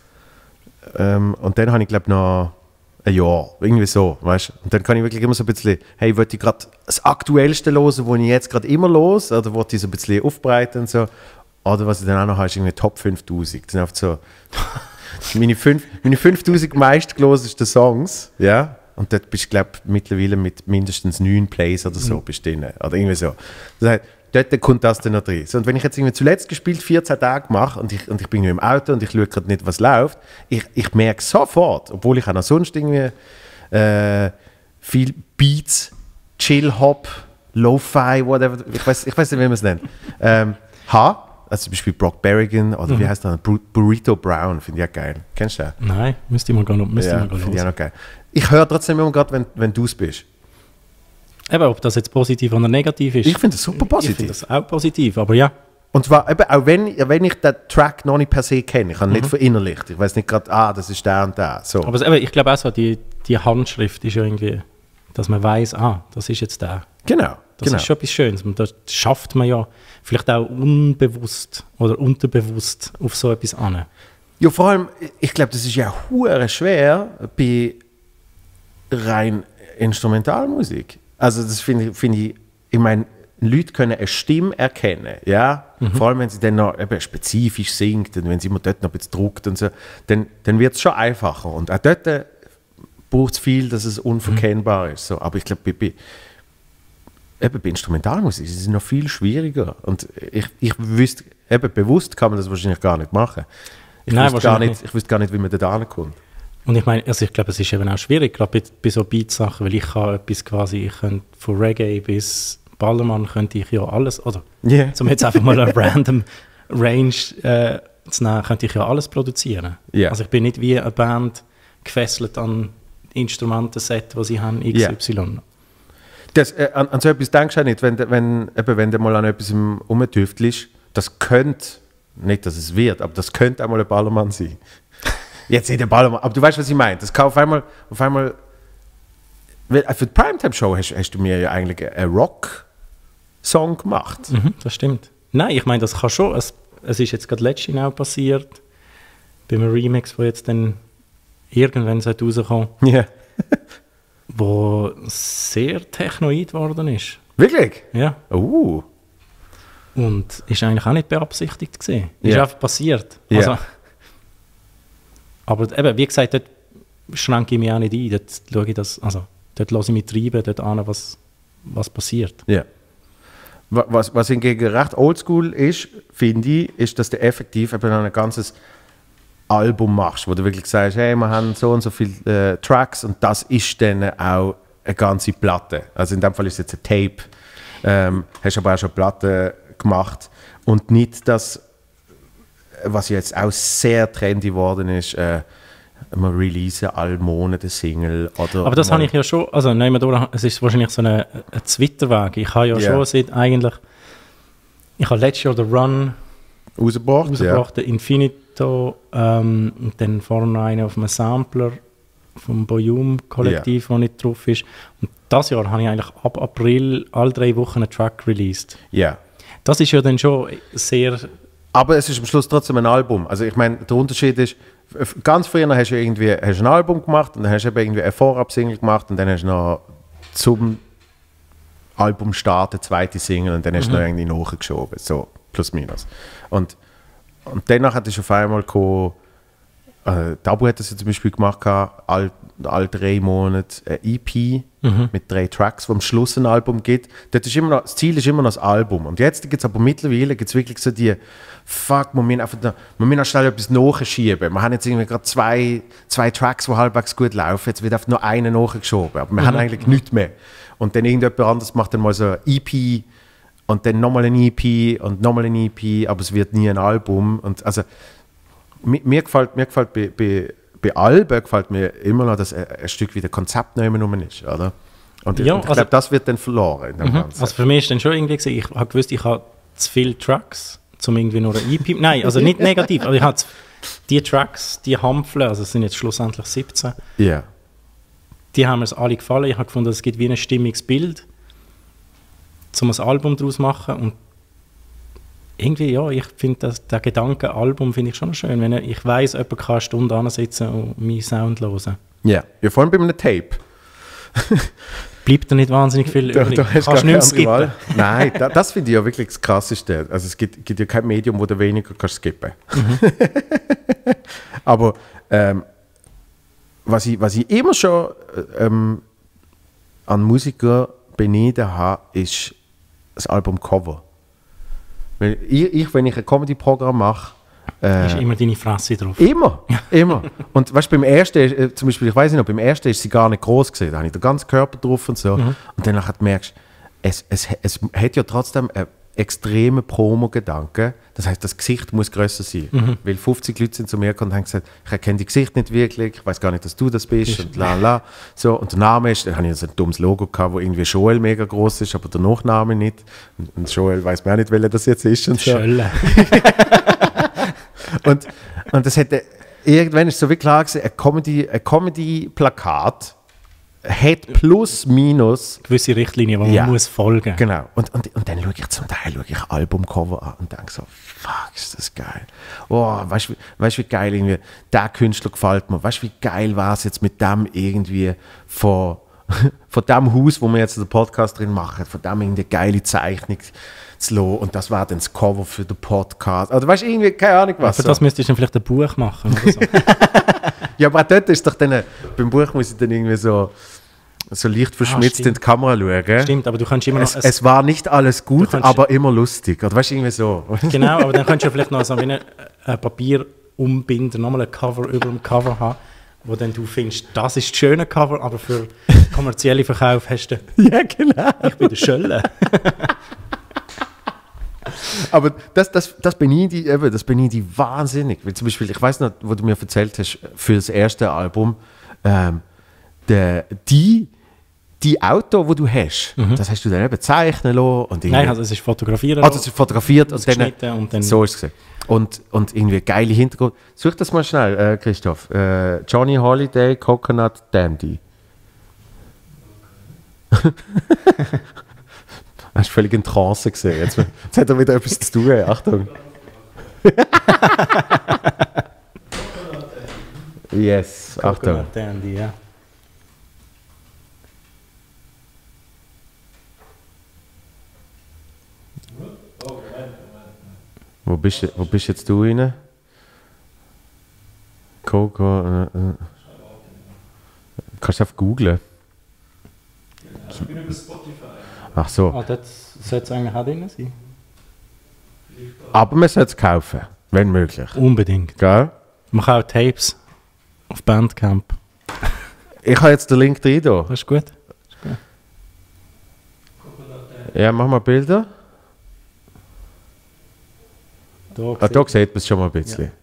ähm, und dann habe ich glaube noch ein Jahr, irgendwie so, weißt du. Und dann kann ich wirklich immer so ein bisschen, hey, wollte ich gerade das Aktuellste hören, was ich jetzt gerade immer los, oder wollte ich so ein bisschen aufbreiten und so, oder was ich dann auch noch habe, ist irgendwie Top fünftausend, das sind oft so Meine, fünf, meine fünftausend meistgelosesten Songs, ja, und dort bist du, glaube ich, mittlerweile mit mindestens neun Plays oder so, mhm. bist du drin, oder irgendwie so. Das heißt, dort kommt das dann noch drin. So, und wenn ich jetzt irgendwie zuletzt gespielt vierzehn Tage mache und ich, und ich bin im Auto und ich schaue gerade nicht, was läuft, ich, ich merke sofort, obwohl ich auch noch sonst irgendwie äh, viel Beats, Chill-Hop, Lo-Fi, whatever, ich weiß ich weiß nicht, wie man es nennt, ähm, habe. Also zum Beispiel Brock Berrigan oder mhm. wie heißt der? Bur- Burrito Brown, finde ich auch geil. Kennst du den? Nein, müsste ich mal gehen. Ja, finde ich auch noch geil. Ich höre trotzdem immer gerade, wenn, wenn du es bist. Eben, ob das jetzt positiv oder negativ ist. Ich finde das super positiv. Ich finde das auch positiv, aber ja. Und zwar, eben, auch wenn, wenn ich den Track noch nicht per se kenne, ich habe ihn mhm. nicht verinnerlicht. Ich weiß nicht gerade, ah, das ist der und der. So. Aber eben, ich glaube auch so, die, die Handschrift ist ja irgendwie, dass man weiß, ah, das ist jetzt der. Genau. Das genau. ist schon etwas Schönes. Und das schafft man ja vielleicht auch unbewusst oder unterbewusst auf so etwas an. Ja, vor allem, ich glaube, das ist ja hure schwer bei rein Instrumentalmusik. Also das finde ich, find ich, ich meine, Leute können eine Stimme erkennen, ja, mhm. vor allem wenn sie dann noch eben spezifisch singt und wenn sie immer dort noch ein bisschen druckt und so, dann, dann wird es schon einfacher. Und auch dort braucht es viel, dass es unverkennbar mhm. ist. So. Aber ich glaube, bei, bei Eben bei Instrumentalmusik ist es noch viel schwieriger. Und ich, ich wüsste, eben bewusst kann man das wahrscheinlich gar nicht machen. Ich, Nein, wüsste, gar nicht, nicht. ich wüsste gar nicht, wie man da hinkommt. Und ich meine, also ich glaube, es ist eben auch schwierig, gerade bei, bei so Beats-Sachen, weil ich kann etwas quasi, ich könnte von Reggae bis Ballermann könnte ich ja alles, oder yeah. um jetzt einfach mal eine random Range äh, zu nehmen, könnte ich ja alles produzieren. Yeah. Also ich bin nicht wie eine Band gefesselt an Instrumentenset, die sie haben, X Y. Yeah. Das, äh, an, an so etwas denkst du auch nicht, wenn, wenn, eben, wenn du mal an etwas rumtüftelst, das könnte, nicht, dass es wird, aber das könnte auch mal ein Ballermann sein. Jetzt nicht ein Ballermann, aber du weißt, was ich meine. Das kann auf einmal, auf einmal für die Primetime-Show hast, hast du mir ja eigentlich eine Rock, Song gemacht. Mhm, das stimmt. Nein, ich meine, das kann schon. Es, es ist jetzt gerade letztens auch passiert, bei einem Remix, der jetzt dann irgendwann rauskommt, Ja. wo sehr technoid geworden ist. Wirklich? Ja. Uh. Und ist eigentlich auch nicht beabsichtigt gewesen. Ja. Ist einfach passiert. Ja. Also, aber eben, wie gesagt, dort schränke ich mich auch nicht ein. Dort schaue ich das, also, dort lasse ich mich treiben, dort an, was, was passiert. Ja. Wa- Was, was hingegen recht oldschool ist, finde ich, ist, dass du effektiv eben ein ganzes Album machst, wo du wirklich sagst, hey, wir haben so und so viele äh, Tracks und das ist dann auch eine ganze Platte. Also in dem Fall ist es jetzt ein Tape. Ähm, hast aber auch schon Platten gemacht und nicht das, was jetzt auch sehr trendy geworden ist, äh, wir releasen alle Monate Single. Oder Aber das mal- habe ich ja schon, also nehmen wir durch, es ist wahrscheinlich so ein Twitter-Weg. Ich habe ja Ja. schon seit eigentlich, ich habe letztes Jahr den Run rausgebracht. rausgebracht, den Infinito, ähm, und dann vorne noch einen auf einem Sampler vom Boyum-Kollektiv, wo nicht drauf ist. Und das Jahr habe ich eigentlich ab April alle drei Wochen einen Track released. Ja. ja. Das ist ja dann schon sehr... Aber es ist am Schluss trotzdem ein Album. Also ich meine, der Unterschied ist, f- ganz früher hast du irgendwie hast du ein Album gemacht und dann hast du eben irgendwie eine Vorab-Single gemacht und dann hast du noch zum Album starten eine zweite Single und dann hast du Mhm. noch irgendwie nachgeschoben. So, plus minus. Und, und danach hat es auf einmal gekommen, äh, Tabu hat das ja zum Beispiel gemacht, all, all drei Monate eine E P Mhm. mit drei Tracks, wo am Schluss ein Album gibt. Dort ist immer noch, das Ziel ist immer noch das Album. Und jetzt gibt es aber mittlerweile gibt's wirklich so die, fuck, wir müssen einfach da, wir müssen noch schnell etwas nachschieben. Wir haben jetzt irgendwie gerade zwei, zwei Tracks, die halbwegs gut laufen, jetzt wird einfach nur einer nachgeschoben. Aber wir haben eigentlich nichts mehr. Und dann irgendjemand anderes macht dann mal so eine E P und dann nochmal eine E P und nochmal eine E P, aber es wird nie ein Album. Und also, mir, mir gefällt, mir gefällt bei, bei, bei Alben gefällt mir immer noch, dass ein, ein Stück wie der Konzept noch immer rum ist, oder? Und ich, Ja, und ich also- glaube, das wird dann verloren in dem Mhm. Ganzen. Also für mich ist dann schon irgendwie gewesen, ich habe gewusst, ich habe zu viele Tracks, um irgendwie nur eine E P... Nein, also nicht negativ, aber ich habe zu- die Tracks, die Hampfeln, also es sind jetzt schlussendlich siebzehn, Ja. die haben mir alle gefallen. Ich habe gefunden, es gibt wie ein stimmiges Bild, um ein Album daraus zu machen. Und irgendwie, ja, ich finde das, der Gedanke Album finde ich schon schön, wenn ich weiss, jemand kann eine Stunde ansitzen und meinen Sound hören. Ja. Ja, vor allem bei einem Tape. Bleibt da nicht wahnsinnig viel Da, übrig. da hast Kannst du nicht gar mehr keine andere skippen. Wahl. Nein, da, das finde ich ja wirklich das Krasseste. Also es gibt, gibt ja kein Medium, wo du weniger kannst skippen. Aber ähm, was, ich, was ich immer schon ähm, an Musiker beneiden habe, ist das Albumcover. Weil ich, ich, wenn ich ein Comedy-Programm mache, äh, Ist immer deine Fresse drauf. Immer, immer. Und weißt du, beim ersten, äh, zum Beispiel, ich weiß nicht noch, beim ersten ist sie gar nicht groß gesehen. Da habe ich den ganzen Körper drauf und so. Mhm. Und dann nachher merkst du, es, es, es hat ja trotzdem einen extremen Promo-Gedanke. Das heißt, das Gesicht muss grösser sein. Mhm. Weil fünfzig Leute sind zu mir gekommen und haben gesagt, ich erkenne dein Gesicht nicht wirklich, ich weiß gar nicht, dass du das bist. Und la la. So, und der Name ist, da habe ich so ein dummes Logo gehabt, wo irgendwie Joel mega groß ist, aber der Nachname nicht. Und, und Joel weiß mir auch nicht, welcher das jetzt ist. Und so. Schölle. Und, und das hätte, irgendwann ist so wie klar gewesen, ein Comedy, ein Comedy-Plakat hat plus, minus, Gewisse Richtlinien, die man Ja. muss folgen. genau. Und, und, und dann schaue ich zum Teil schaue ich Albumcover an und denke so, fuck, ist das geil. Oh, weißt du, weißt, wie geil irgendwie, der Künstler gefällt mir. Weißt du, wie geil war es jetzt mit dem irgendwie von, von dem Haus, wo wir jetzt den Podcast drin machen, von dem irgendwie geile Zeichnung zu lassen. Und das war dann das Cover für den Podcast. Oder weißt du, irgendwie, keine Ahnung was. Für so. das müsstest du dann vielleicht ein Buch machen oder so. Ja, aber auch dort ist doch dann, beim Buch muss ich dann irgendwie so, so leicht verschmitzt stimmt. in die Kamera schauen. Stimmt, aber du kannst immer noch... Es, es war nicht alles gut, kannst- aber immer lustig. Oder weißt du, irgendwie so. Genau, aber dann könntest du vielleicht noch so wie ein, ein Papierumbinder, nochmal ein Cover über dem Cover haben, wo dann du findest, das ist das schöne Cover, aber für kommerzielle Verkauf hast du, Ja, genau. ich bin der Schölle. Aber das, das, das beneide ich eben, das beneide ich wahnsinnig. Weil zum Beispiel, ich weiß noch, wo du mir erzählt hast, für das erste Album, ähm, der, die, die Auto, wo du hast, das hast du dann eben zeichnen lassen. Und Nein, also es ist fotografieren. also es ist fotografiert und dann, Ausgeschnitten und dann- so ist es gewesen. Und, und irgendwie geile Hintergrund. Such das mal schnell, äh, Christoph. Äh, Johnny Holiday, Coconut Dandy. Hast du völlig in Trance gesehen. Jetzt, jetzt hat er wieder etwas zu tun. Achtung. Yes, Achtung. Dandy, ja. Wo bist, wo bist jetzt du rein? Coco. Äh, äh. Kannst du einfach googlen? Ich bin über Spotify. Ach so. Ah, das sollte es eigentlich auch drin sein. Aber man sollte es kaufen, wenn möglich. Unbedingt. Gell? Man kann auch Tapes auf Bandcamp. Ich habe jetzt den Link drin. Da. Das ist gut. Ja, mach mal Bilder. Da, Ah, da sieht man es schon mal ein bisschen.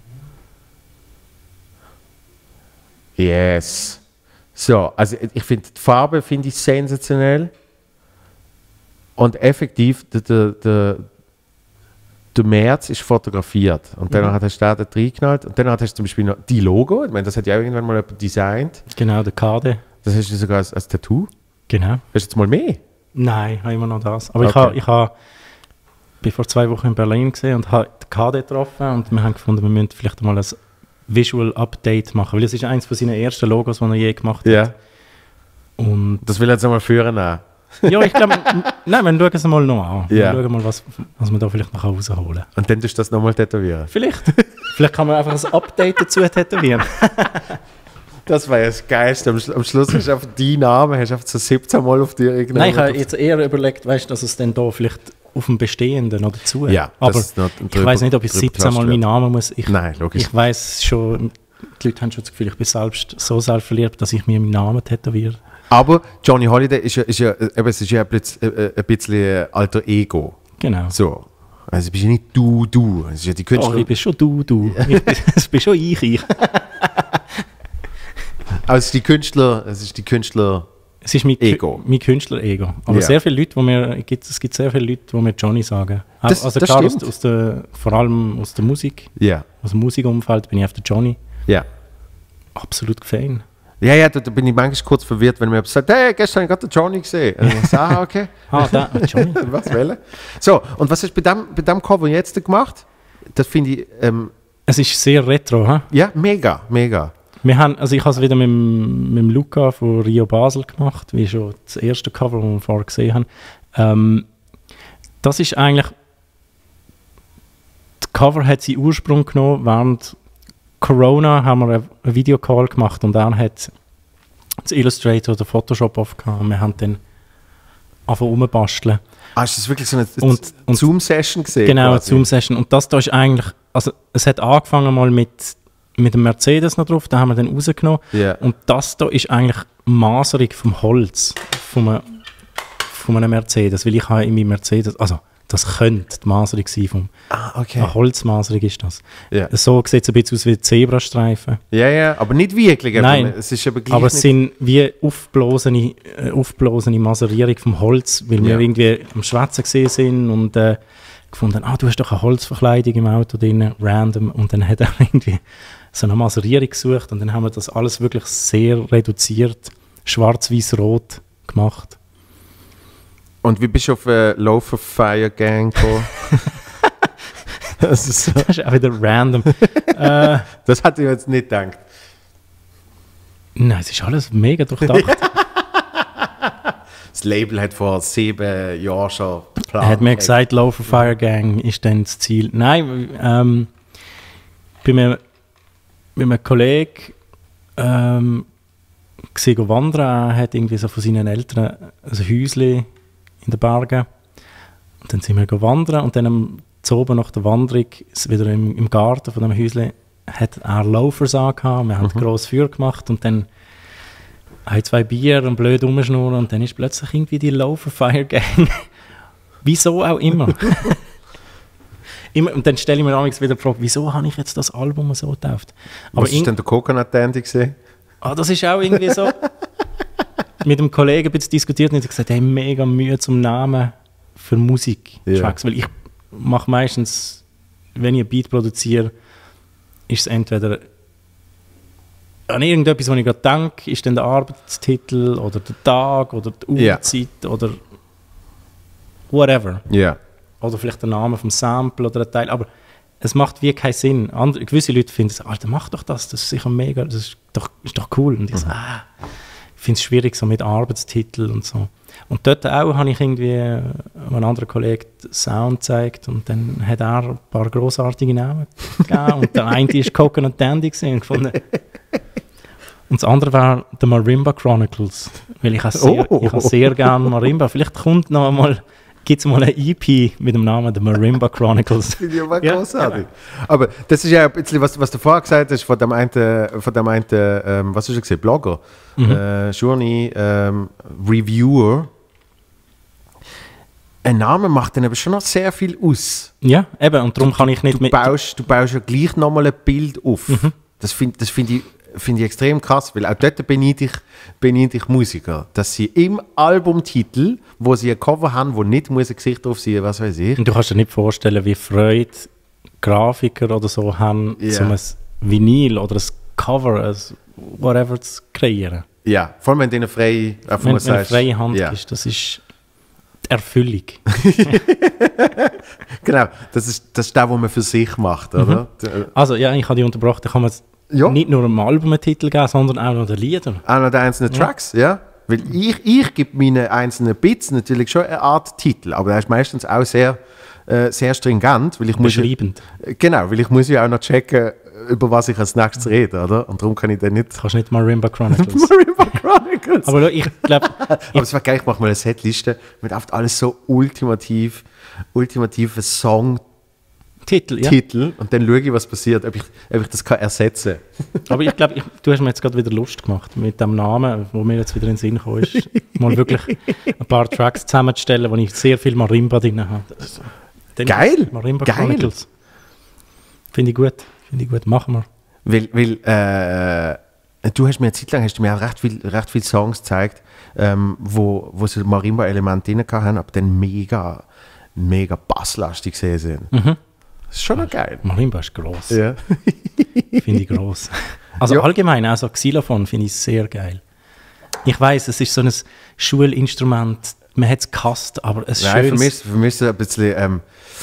Yes. So, also ich finde die Farbe finde ich sensationell. Und effektiv, der, der, der, der März ist fotografiert. Und dann Mhm. hast du da dort reingeknallt. Und dann hast du zum Beispiel noch die Logo. Ich meine, das hat ja irgendwann mal jemand designt. Genau, der Kade. Das hast du sogar als, als Tattoo. Genau. Hast du jetzt mal mehr? Nein, ich habe immer noch das. Aber ich, Okay. habe, ich habe, bin vor zwei Wochen in Berlin gesehen und habe den K D getroffen und wir haben gefunden, wir müssen vielleicht mal ein Visual Update machen, weil es ist eines von seinen ersten Logos, die er je gemacht hat. Ja. Und Das will er jetzt einmal führen. Auch. ja, ich glaube, nein, wir schauen es mal noch an. Ja. Wir schauen mal, was, was wir da vielleicht noch rausholen können. Und dann tust du das nochmal tätowieren. Vielleicht. Vielleicht kann man einfach ein Update dazu tätowieren. Das war ja das Geilste. Am, Schlu- am Schluss hast du einfach deinen Namen, hast du einfach so siebzehn Mal auf dir irgendwann. Nein, ich habe jetzt eher überlegt, weißt, dass es dann da vielleicht auf dem Bestehenden noch dazu. Ja, aber dass es noch ich drüber- weiß nicht, ob ich drüber siebzehn Mal gelassen meinen wird. Namen muss. Ich, Nein, logisch. ich weiß schon, die Leute haben schon das Gefühl, ich bin selbst so selbstverliebt, dass ich mir meinen Namen tätowiere. Aber Johnny Holiday ist ja, ist ja, äh, eben, es ist ja ein bisschen, äh, ein bisschen alter Ego. Genau. So. Also bist ja nicht du, du. Es ist ja die Oh, Künstler. ich bin schon du, du. Ich bin, es bin schon ich, ich. Aber es ist die Künstler, es ist die Künstler. Es ist mein, Ego. mein Künstler-Ego. Aber Ja. sehr viele Leute, wo mir, es gibt, es gibt sehr viele Leute, die mir Johnny sagen. Das- also das klar, aus, stimmt. aus der, vor allem aus der Musik, Ja, aus dem Musikumfeld bin ich auf der Johnny. ja. Absolut Fan. Ja, ja, da, da bin ich manchmal kurz verwirrt, wenn mir jemand sagt, hey, gestern habe ich gerade den Johnny gesehen. Und ich sage, ah, okay. Ah, da, Johnny. Was wollen? So, und was hast du bei dem, bei dem Cover jetzt gemacht? Das finde ich, ähm, Es ist sehr retro. He? ja, mega, mega. Wir haben, also ich habe es wieder mit, dem- mit dem Luca von Rio Basel gemacht, wie schon das erste Cover, das wir vorher gesehen haben. Ähm, das ist eigentlich, das Cover hat seinen Ursprung genommen, während Corona haben wir einen Videocall gemacht und er hat das Illustrator oder Photoshop aufgehabt und wir haben dann angefangen rumbasteln. Ah, ist das wirklich so eine Und- und- Zoom-Session gesehen? Genau, eine Zoom-Session. Und das da ist eigentlich, also es hat angefangen mal mit, mit dem Mercedes noch drauf, den haben wir dann rausgenommen. Ja. Und das da ist eigentlich Maserung vom Holz von einem, von einem Mercedes, weil ich habe in meinem Mercedes, also das könnte die Maserung sein, vom, Ah, okay. eine Holzmaserung ist das. Ja. So sieht es ein bisschen aus wie Zebrastreifen. Ja, ja, aber nicht wirklich. Nein. aber Es ist aber gleich Aber es nicht- sind wie aufblasene, äh, aufblasene Maserierung vom Holz, weil wir Ja. irgendwie am Schwätzen gesehen sind und äh, gefunden, ah, du hast doch eine Holzverkleidung im Auto drin, random. Und dann hat er irgendwie so eine Maserierung gesucht und dann haben wir das alles wirklich sehr reduziert, schwarz-weiß-rot gemacht. Und wie bist du auf äh, Loaf of Fire Gang gekommen? das, ist so, Das ist auch wieder random. äh, das hatte ich jetzt nicht gedacht. nein, es ist alles mega durchdacht. Das Label hat vor sieben Jahren schon geplant. Er hat mir gesagt, Low for Fire Gang ist dann das Ziel. Nein, ähm, bei mir, bei einem Kollegen ähm, gesehen wandern. Er hat irgendwie so von seinen Eltern ein Häuschen in den Bergen. Und dann sind wir wandern und dann am zu oben nach der Wanderung, ist wieder im, im Garten von dem Häuschen, hat er Loafers angehabt. Wir haben ein grosses Feuer gemacht und dann ein, zwei Bier und blöd rumschnurren und dann ist plötzlich irgendwie die Loafer Fire Gang. Wieso auch immer. immer. Und dann stelle ich mir amigs wieder die Frage, wieso habe ich jetzt das Album so getauft? Aber Was ist denn der Coconut Dandy gesehen? ah, das ist auch irgendwie so. Mit einem Kollegen ein bisschen diskutiert und ich gesagt, hey, mega Mühe zum Namen für Musik-Tracks. Ja. Weil ich mache meistens, wenn ich ein Beat produziere, ist es entweder an irgendetwas, was ich gerade denke, ist dann der Arbeitstitel oder der Tag oder die Ja. Uhrzeit oder whatever. Ja. Yeah. Oder vielleicht der Name vom Sample oder ein Teil, aber es macht wie keinen Sinn. Andere, gewisse Leute finden, Alter, mach doch das, das ist sicher mega, das ist doch, ist doch cool. Und ich so, ah, ich finde es schwierig so mit Arbeitstitel und so. Und dort auch habe ich irgendwie äh, einem anderen Kollegen Sound gezeigt und dann hat er ein paar grossartige Namen gegeben und der eine war Coconut Dandy gewesen, und gefunden. Und das andere war The Marimba Chronicles, weil ich habe sehr, Oh. ich habe sehr gerne Marimba. Vielleicht kommt noch einmal, gibt es mal eine E P mit dem Namen The Marimba Chronicles. Finde ich aber Ja, großartig. Aber das ist ja ein bisschen, was, was du vorher gesagt hast, von dem einen, von dem einen ähm, was hast du gesehen, Blogger, Mhm. äh, Journey, ähm, Reviewer. Ein Name macht dann aber schon noch sehr viel aus. Ja, eben, und darum kann ich nicht Du mit... baust, du baust ja gleich nochmal ein Bild auf. Mhm. Das finde das find ich, find ich extrem krass, weil auch dort beneide ich, beneide ich Musiker, dass sie im Albumtitel, wo sie ein Cover haben, wo nicht muss ein Gesicht drauf sein, was weiß ich. Und du kannst dir nicht vorstellen, wie Freude Grafiker oder so haben, Ja. um ein Vinyl oder ein Cover, ein whatever zu kreieren. Ja, vor allem wenn du eine freie, einfach Wenn, mal wenn eine sagst, freie Hand ja. ist, das ist die Erfüllung. Genau, das ist, das ist das, was man für sich macht, oder? D- Also ja, ich habe dich unterbrochen, da kann man Ja. nicht nur einem Album einen Titel geben, sondern auch noch den Liedern. Auch noch die einzelnen Tracks, ja. Weil ich, ich gebe meinen einzelnen Bits natürlich schon eine Art Titel, aber der ist meistens auch sehr, äh, sehr stringent, weil ich muss ja, Beschreibend. genau, weil ich muss ja auch noch checken, über was ich als nächstes rede, oder? Und darum kann ich dann nicht Du kannst nicht Marimba Chronicles. Marimba Chronicles. Aber ich glaube, Aber es war geil, ich mache mal eine Setliste mit oft alles so ultimativ, ultimative Songtitel Titel, ja. und dann schaue ich, was passiert, ob ich, ob ich das kann ersetzen Aber ich glaube, du hast mir jetzt gerade wieder Lust gemacht mit dem Namen, wo mir jetzt wieder in den Sinn gekommen ist, mal wirklich ein paar Tracks zusammenzustellen, wo ich sehr viel Marimba drin habe. Also, dann Geil, ist Marimba geil. Chronicles. Finde ich gut, finde ich gut, machen wir. Weil, weil äh, du hast mir eine Zeit lang hast du mir auch recht viel, recht viele Songs gezeigt, ähm, wo, wo so Marimba-Elemente drin hatten, aber dann mega, mega basslastig gesehen sind. Mhm. Das ist schon noch geil. Marimba ist gross, Ja. finde ich gross. Also Ja. allgemein, auch so Xylophon finde ich sehr geil. Ich weiss, es ist so ein Schulinstrument, man hat es gehasst, aber es ist Nein, für schön. mich, ist- für mich ist es ein bisschen ähm,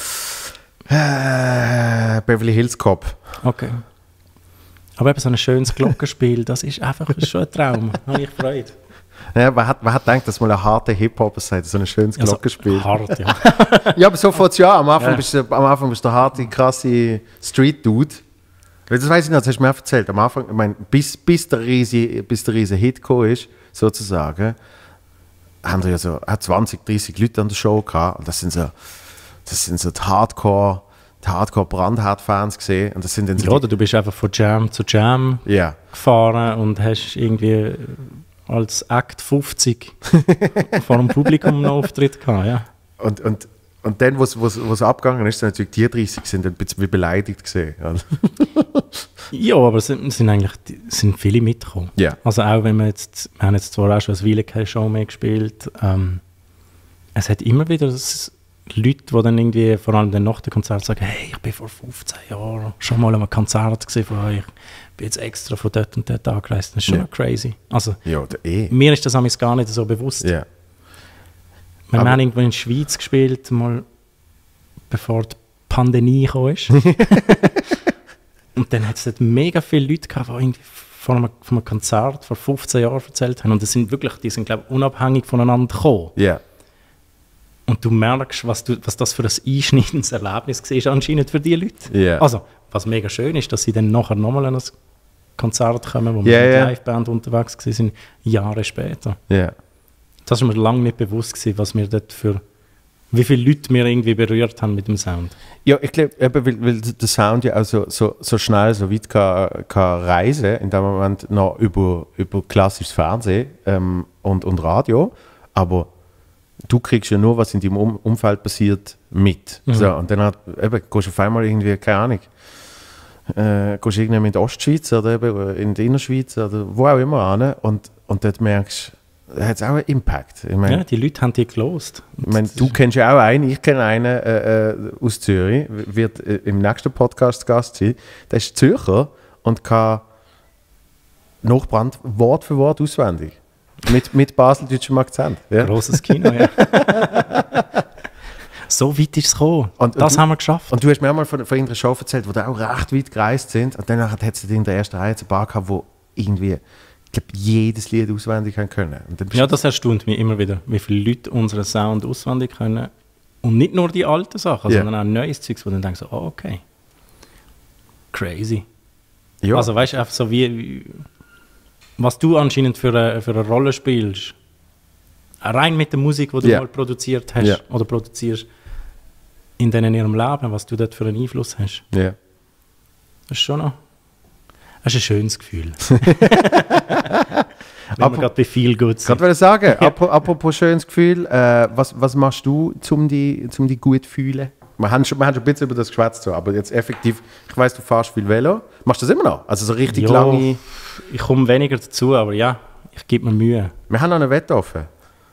äh, Beverly Hills Cop. Okay. Aber eben so ein schönes Glockenspiel, das ist einfach das ist schon ein Traum. Da habe ich Freude. Ja, wer, hat, wer hat gedacht, dass mal ein harter Hip-Hopper sei, so ein schönes Also, Glockenspiel? hart, ja. Ja, aber so fährt es ja. Am Anfang, Ja. Bist du, am Anfang bist du der harte, krasse Street-Dude. Weil Das weiß ich noch, das hast du mir auch erzählt. Am Anfang, ich meine, bis, bis der riesige, bis der riesige Hit gekommen ist, sozusagen, haben wir ja so auch zwanzig, dreißig Leute an der Show gehabt. Und das sind so, das sind so die Hardcore, die Hardcore-Brandhard-Fans gesehen. Und das sind dann so Ja, oder du bist einfach von Jam zu Jam die, ja. gefahren und hast irgendwie als Act fünfzig vor dem Publikum einen Auftritt gehabt, ja. Und, und, und dann, wo es abgegangen ist, sind natürlich die dreißig sind ein bisschen wie beleidigt gesehen. Ja, aber es sind, es sind eigentlich die- es sind viele mitgekommen. Ja. Also auch wenn wir jetzt, wir haben jetzt zwar auch schon eine Weile keine Show mehr gespielt, ähm, es hat immer wieder das Leute, die dann irgendwie, vor allem dann nach dem Konzert sagen, hey, ich bin vor fünfzehn Jahren schon mal an einem Konzert gesehen von euch, ich bin jetzt extra von dort und dort angereist, das ist schon Ja. crazy. Also Ja, der eh. mir ist das amigs gar nicht so bewusst. Ja. Wir Aber- haben irgendwo in der Schweiz gespielt, mal bevor die Pandemie gekommen ist. Und dann hat es dort mega viele Leute gehabt, die irgendwie von einem, von einem Konzert vor fünfzehn Jahren erzählt haben. Und das sind wirklich, die sind, glaube ich, unabhängig voneinander gekommen. Ja. Und du merkst, was, du, was das für ein einschneidendes Erlebnis war anscheinend für die Leute. Ja. Also, was mega schön ist, dass sie dann nachher nochmal an ein Konzert kommen, wo wir Ja, mit ja. Liveband unterwegs waren, Jahre später. Ja. Das war mir lange nicht bewusst gewesen, was wir dort für, wie viele Leute wir irgendwie berührt haben mit dem Sound. Ja, ich glaube, weil, weil der Sound ja auch so, so, so schnell, so weit kann, kann reisen, in dem Moment noch über, über klassisches Fernsehen ähm, und, und Radio, aber du kriegst ja nur, was in deinem um Umfeld passiert, mit. Mhm. So, und dann hat, eben, gehst du auf einmal irgendwie, keine Ahnung, äh, gehst du irgendwie in die Ostschweiz oder eben in die Innerschweiz oder wo auch immer hin und, und dort merkst du, hat es auch einen Impact. Ich mein, Ja, die Leute haben die gelost. Ich meine, du kennst ja auch einen, ich kenne einen äh, äh, aus Zürich, wird äh, im nächsten Podcast Gast sein. Der ist Zürcher und kann Nachbrand Wort für Wort auswendig. Mit, mit baseldeutschem Akzent. Ja? Grosses Kino, ja. So weit ist es gekommen. Und, das und haben wir geschafft. Und du hast mir auch mal von, von irgendeiner Show erzählt, wo die auch recht weit gereist sind. Und danach hat es in der ersten Reihe ein paar gehabt, wo irgendwie, ich glaube, jedes Lied auswendig haben können. Und dann bist Ja, du- das erstaunt mich immer wieder, wie viele Leute unseren Sound auswendig können. Und nicht nur die alten Sachen, Ja. sondern auch neues Zeugs, wo dann denkst, oh, okay. Crazy. ja. Also weißt du, einfach so wie, wie was du anscheinend für eine, für eine Rolle spielst, rein mit der Musik, die du Ja. mal produziert hast Ja. oder produzierst, in denen ihrem Leben, was du dort für einen Einfluss hast. ja. Das ist schon noch, das ist ein schönes Gefühl. Wenn Aber- wir gerade bei viel gut Ich sind. wollte sagen, apro- apropos schönes Gefühl, äh, was, was machst du, um die, um die gut zu fühlen? Wir haben, schon, wir haben schon ein bisschen über das geschwätzt, so, aber jetzt effektiv, ich weiss, du fährst viel Velo. Machst du das immer noch? Also so richtig Ja. lange... Ich komme weniger dazu, aber ja, ich gebe mir Mühe. Wir haben noch eine Wette offen.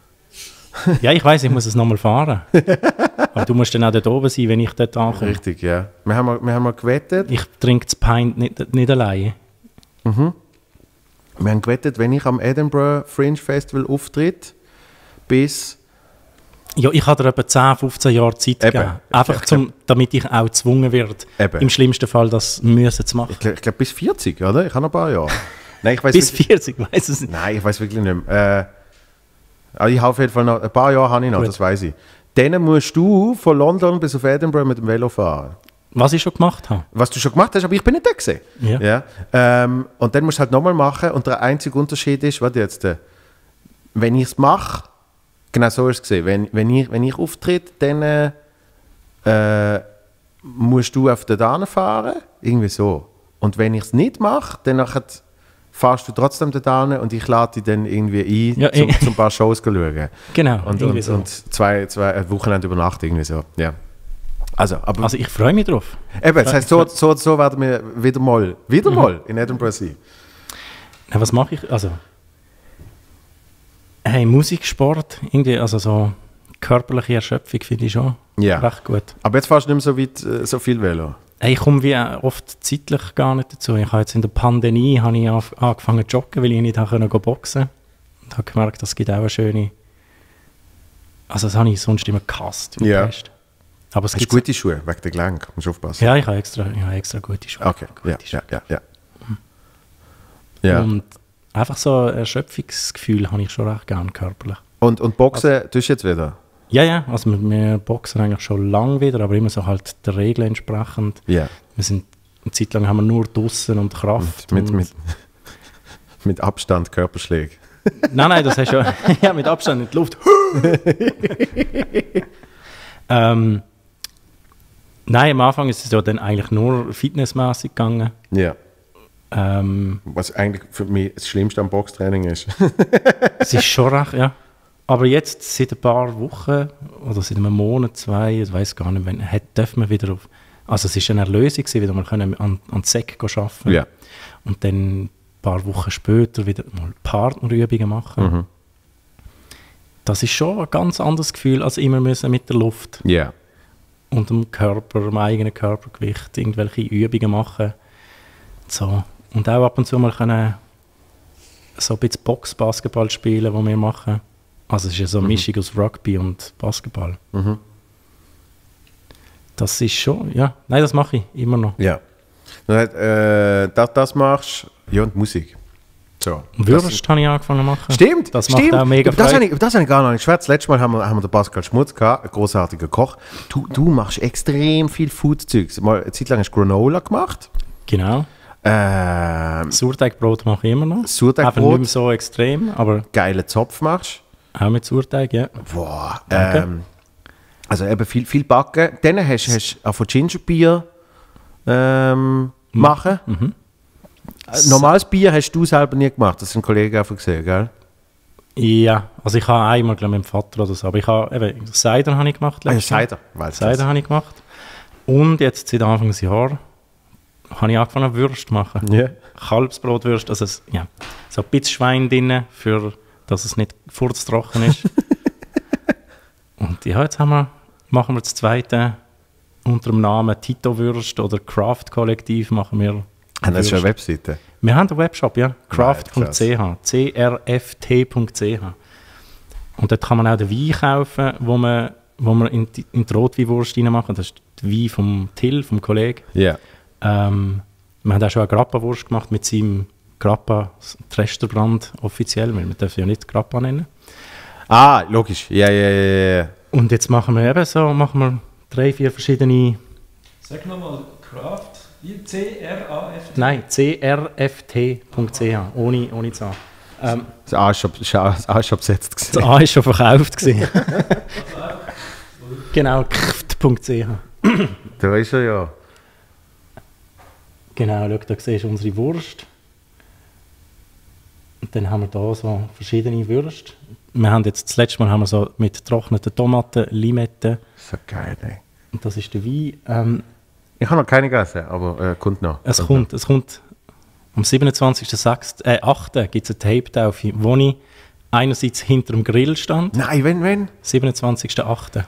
Ja, ich weiß, ich muss es nochmal fahren. Aber du musst dann auch dort oben sein, wenn ich dort ankomme. Richtig, ja. Wir haben mal, wir haben mal gewettet, Ich trinke das Pint nicht, nicht alleine. wir haben gewettet, wenn ich am Edinburgh Fringe Festival auftritt, bis... Ja, ich habe dir etwa zehn, fünfzehn Jahre Zeit Eben. gegeben. Einfach, zum, damit ich auch gezwungen werde, Eben. im schlimmsten Fall das müssen zu machen. Ich glaube glaub, bis vierzig, oder? Ich habe noch ein paar Jahre. Nein, ich weiß Bis wirklich, vierzig, weiß es nicht. Nein, ich weiß wirklich nicht mehr. Äh, aber ich habe auf jeden Fall noch ein paar Jahre habe ich noch, Gut. das weiß ich. Dann musst du von London bis auf Edinburgh mit dem Velo fahren. Was ich schon gemacht habe. Was du schon gemacht hast, aber ich bin nicht da gewesen. Ja. Ja? Ähm, und dann musst du halt nochmal machen und der einzige Unterschied ist, warte jetzt, äh, wenn ich es mache, genau so ist es gesehen, wenn, wenn, ich, wenn ich auftritt, dann äh, äh, musst du auf den Dahn fahren, irgendwie so. Und wenn ich es nicht mache, dann nachher fahrst du trotzdem den Dahn und ich lade dich dann irgendwie ein, Ja, zum, eh. zum ein paar Shows zu schauen. Genau, Und, irgendwie und, so. und zwei, zwei ein Wochenende über Nacht irgendwie so, ja. Also, aber Also ich freue mich drauf. eben, das heisst, so, so, so werden wir wieder mal, wieder mal in Edinburgh sein. Na, was mache ich? Also, hey, Musik, Sport, irgendwie, also so körperliche Erschöpfung finde ich schon Ja. recht gut. Aber jetzt fährst du nicht mehr so weit, äh, so viel Velo. Hey, ich komme wie auch oft zeitlich gar nicht dazu. Ich habe jetzt in der Pandemie habe ich auf, angefangen zu joggen, weil ich nicht habe können gehen boxen. Und habe gemerkt, das gibt auch eine schöne... Also das habe ich sonst immer gehasst. wie Ja. Pest. Aber es Hast du gibt... gute Schuhe, wegen der Gelenk, musst du aufpassen. Ja, ich habe extra, ich habe extra gute Schuhe. Okay, Gute ja, Schuhe. ja, ja, ja. ja. Und einfach so ein Erschöpfungsgefühl habe ich schon recht gerne körperlich. Und, und Boxen tust du jetzt wieder? Ja, ja, also wir, wir boxen eigentlich schon lange wieder, aber immer so halt der Regel entsprechend. Ja. Wir sind, eine Zeit lang haben wir nur draussen und Kraft. Mit, und, mit, mit Abstand, Körperschläge. Nein, nein, das hast du ja mit Abstand in die Luft. ähm, nein, am Anfang ist es ja dann eigentlich nur fitnessmäßig gegangen. Ja. Ähm, Was eigentlich für mich das Schlimmste am Boxtraining ist. es ist schon recht, ja. Aber jetzt, seit ein paar Wochen oder seit einem Monat, zwei, ich weiß gar nicht, wann, hat, dürfen wir wieder auf... Also es war eine Erlösung, gewesen, wieder mal können an, an den Säck arbeiten. Ja. Und dann ein paar Wochen später wieder mal Partnerübungen machen. Mhm. Das ist schon ein ganz anderes Gefühl, als immer müssen mit der Luft Ja. und dem Körper, dem eigenen Körpergewicht irgendwelche Übungen machen. So. Und auch ab und zu mal können so ein bisschen Box-Basketball spielen, was wir machen. Also es ist ja so eine Mischung aus Rugby und Basketball. Mhm. Das ist schon, ja, nein, das mache ich immer noch. Ja. Dann, äh, das, das machst ja, und Musik. So. Würst habe ich angefangen zu machen. Stimmt, Das macht stimmt. auch mega Über das Freude. habe ich, über das habe ich gar noch nicht geschwätzt. Letztes Mal haben wir, haben wir den Pascal Schmutz gehabt, ein großartiger Koch. Du, du machst extrem viel Food-Zeugs. Mal eine Zeit lang hast du Granola gemacht. Genau. Ähm, Sauerteigbrot mache ich immer noch. Sauerteigbrot. Einfach nicht mehr so extrem, aber geilen Zopf machst. auch mit Sauerteig, ja. Boah. Danke. Ähm, also eben viel, viel backen. Dann hast du auch von Gingerbier ähm, machen. Mhm. Äh, Normales Bier hast du selber nie gemacht. Das haben Kollegen einfach gesehen, gell? Ja, also ich habe einmal glaub, mit dem Vater oder so, aber ich habe eben Cider habe ich gemacht. Ah, ja, letztes Jahr. Cider. Weißt du Cider das? habe ich gemacht. Und jetzt seit Anfang des Jahres habe ich angefangen Würste zu machen. Ja. Kalbsbrotwürste, also es, ja, so ein bisschen Schwein drin, für, dass es nicht furztrocken ist. Und ja, jetzt haben wir, machen wir das zweite unter dem Namen Tito Würst oder Craft Kollektiv machen wir. Haben das schon eine Würste. Webseite? Wir haben einen Webshop, ja, craft punkt krass. c h, c r f t punkt c h. Und dort kann man auch den Wein kaufen, wo man wo wir in die, in die Rotweinwurst reinmachen. Das ist die Wein vom Till, vom Kollegen. Ja. Ähm, wir haben auch schon eine Grappa-Wurst gemacht mit seinem Grappa Tresterbrand offiziell, weil wir dürfen ja nicht Grappa nennen. Ah, logisch. Ja, ja, ja, ja. Und jetzt machen wir eben so, machen wir drei, vier verschiedene... Sag nochmal, Craft, wie C R A F T? Nein, c r f t punkt c h, ohne, ohne Zahl. Ähm, Das A ist schon- das A ist schon besetzt das gewesen. A ist schon verkauft gewesen. Genau, kft punkt c h. Da ist er ja. Genau, schau, da siehst du unsere Wurst. Und dann haben wir hier so verschiedene Würste. Wir haben jetzt, das letzte Mal haben wir so mit getrockneten Tomaten, Limetten. So geil, ey. Und das ist der Wein. Ähm, Ich habe noch keine gegessen, aber äh, kommt noch. es, kommt, es kommt am siebenundzwanzigsten achten gibt es eine Tape-Taufe, wo ich einerseits hinter dem Grill stand. Nein, wenn, wenn? siebenundzwanzigsten achten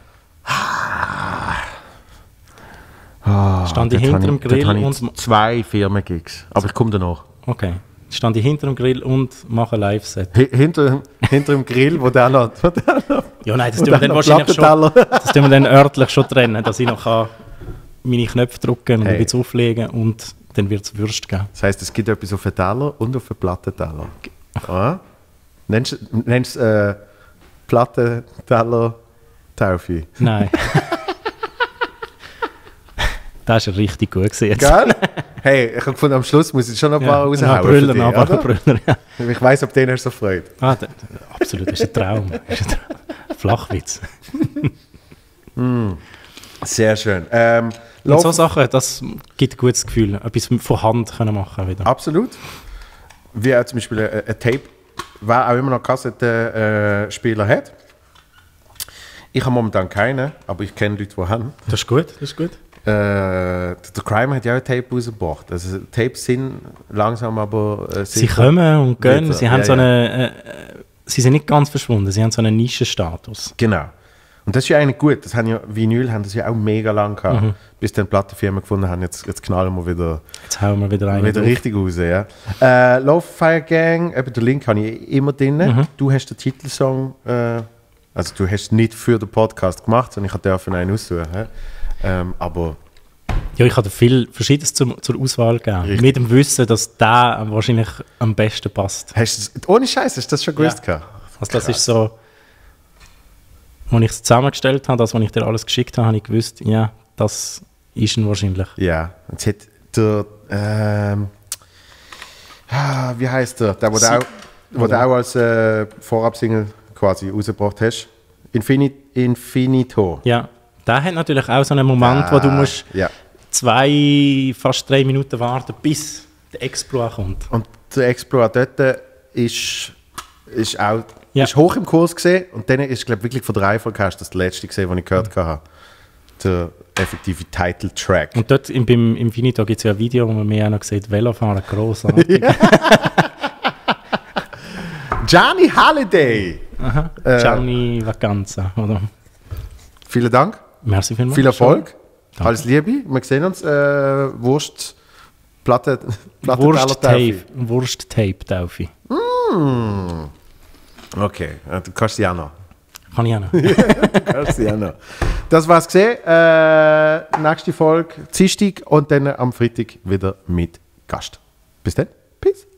Ah, Stand ich dort hinter habe dem Grill dort habe und- ich zwei Firmengigs. Aber ich komme danach. Okay. Stand ich hinter dem Grill und mache ein Live-Set. Hi- Hinter, hinter dem Grill, wo der noch... Wo der noch Ja, nein, das wo tun wir der dann noch wahrscheinlich schon, Plattenteller- das tun wir dann örtlich schon trennen, dass ich noch kann meine Knöpfe drücken und Hey. ein bisschen auflegen und dann wird es Würst geben. Das heisst, es gibt etwas auf den Teller und auf den Plattenteller. Ah? Nennst du es äh, Plattenteller-Taufe? Nein. Das war richtig gut gewesen. jetzt. Gell? Hey, ich habe gefunden, am Schluss muss ich schon noch ein paar Ja, raushauen. noch Brüllen, für dich, aber oder? Brüllen, ja. Ich weiss, ob denen so freut. Ah, da, absolut, das ist ein Traum. Das ist ein Traum. Flachwitz. Sehr schön. Ähm, Und lauf- so Sachen, das gibt ein gutes Gefühl, etwas von Hand können machen wieder. Absolut. Wie auch zum Beispiel ein, ein Tape, wer auch immer noch Kassettenspieler hat. Ich habe momentan keinen, aber ich kenne Leute, die haben. Das ist gut, das ist gut. Äh, der Crime hat ja auch ein Tape rausgebracht. Also Tapes sind langsam, aber äh, Sie kommen und gehen, Wieder, sie haben ja, so ja. eine, äh, sie sind nicht ganz verschwunden, sie haben so einen Nischenstatus. Genau. Und das ist ja eigentlich gut. Das haben ja, Vinyl haben das ja auch mega lang gehabt, Mhm. bis dann Plattenfirmen gefunden haben, jetzt, jetzt knallen wir wieder, Jetzt hauen wir wieder einen wieder drauf. richtig raus. Ja. Äh, Love Fire Gang, eben den Link habe ich immer drin. Mhm. Du hast den Titelsong, äh, also du hast es nicht für den Podcast gemacht, sondern ich durfte einen aussuchen. Ähm, aber Ja, ich hatte viel Verschiedenes zum, zur Auswahl gegeben. Richtig. Mit dem Wissen, dass der wahrscheinlich am besten passt. hast du, ohne Scheiß, hast du das schon gewusst? Ja. gehabt? Also das Krass. ist so, als ich es zusammengestellt habe, das, was ich dir alles geschickt habe, habe ich gewusst, ja, das ist ihn wahrscheinlich. Ja, jetzt hat der, ähm, ah, wie heißt der, der, wo du Sie- auch, wo du auch als äh, Vorabsingle quasi rausgebracht hast, Infini, Infinito. Ja, der hat natürlich auch so einen Moment, wo du musst Ja. zwei, fast drei Minuten warten, bis der Exploit kommt. Und der Explorer dort ist, ist auch Ja. ist hoch im Kurs gesehen und dann ist, glaube wirklich von der Reihenfolge her, das der letzte gesehen, den ich gehört habe. Der effektive Title-Track. Und dort im, beim Infinito gibt es ja ein Video, wo man mir auch noch sieht, Velofahren, grossartig. Gianni Halliday! Äh, Gianni Vacanza, oder? Vielen Dank, Merci vielmals. viel Erfolg, Danke. alles Liebe. Wir sehen uns. Äh, Wurst, Platte, Platte Wurst-Tape, Wurst-Tape-Taufe. Okay, äh, du kannst sie auch noch. Kann ich auch noch. Du kannst sie auch noch. Das war's gesehen. Äh, nächste Folge Dienstag und dann am Freitag wieder mit Gast. Bis dann. Peace.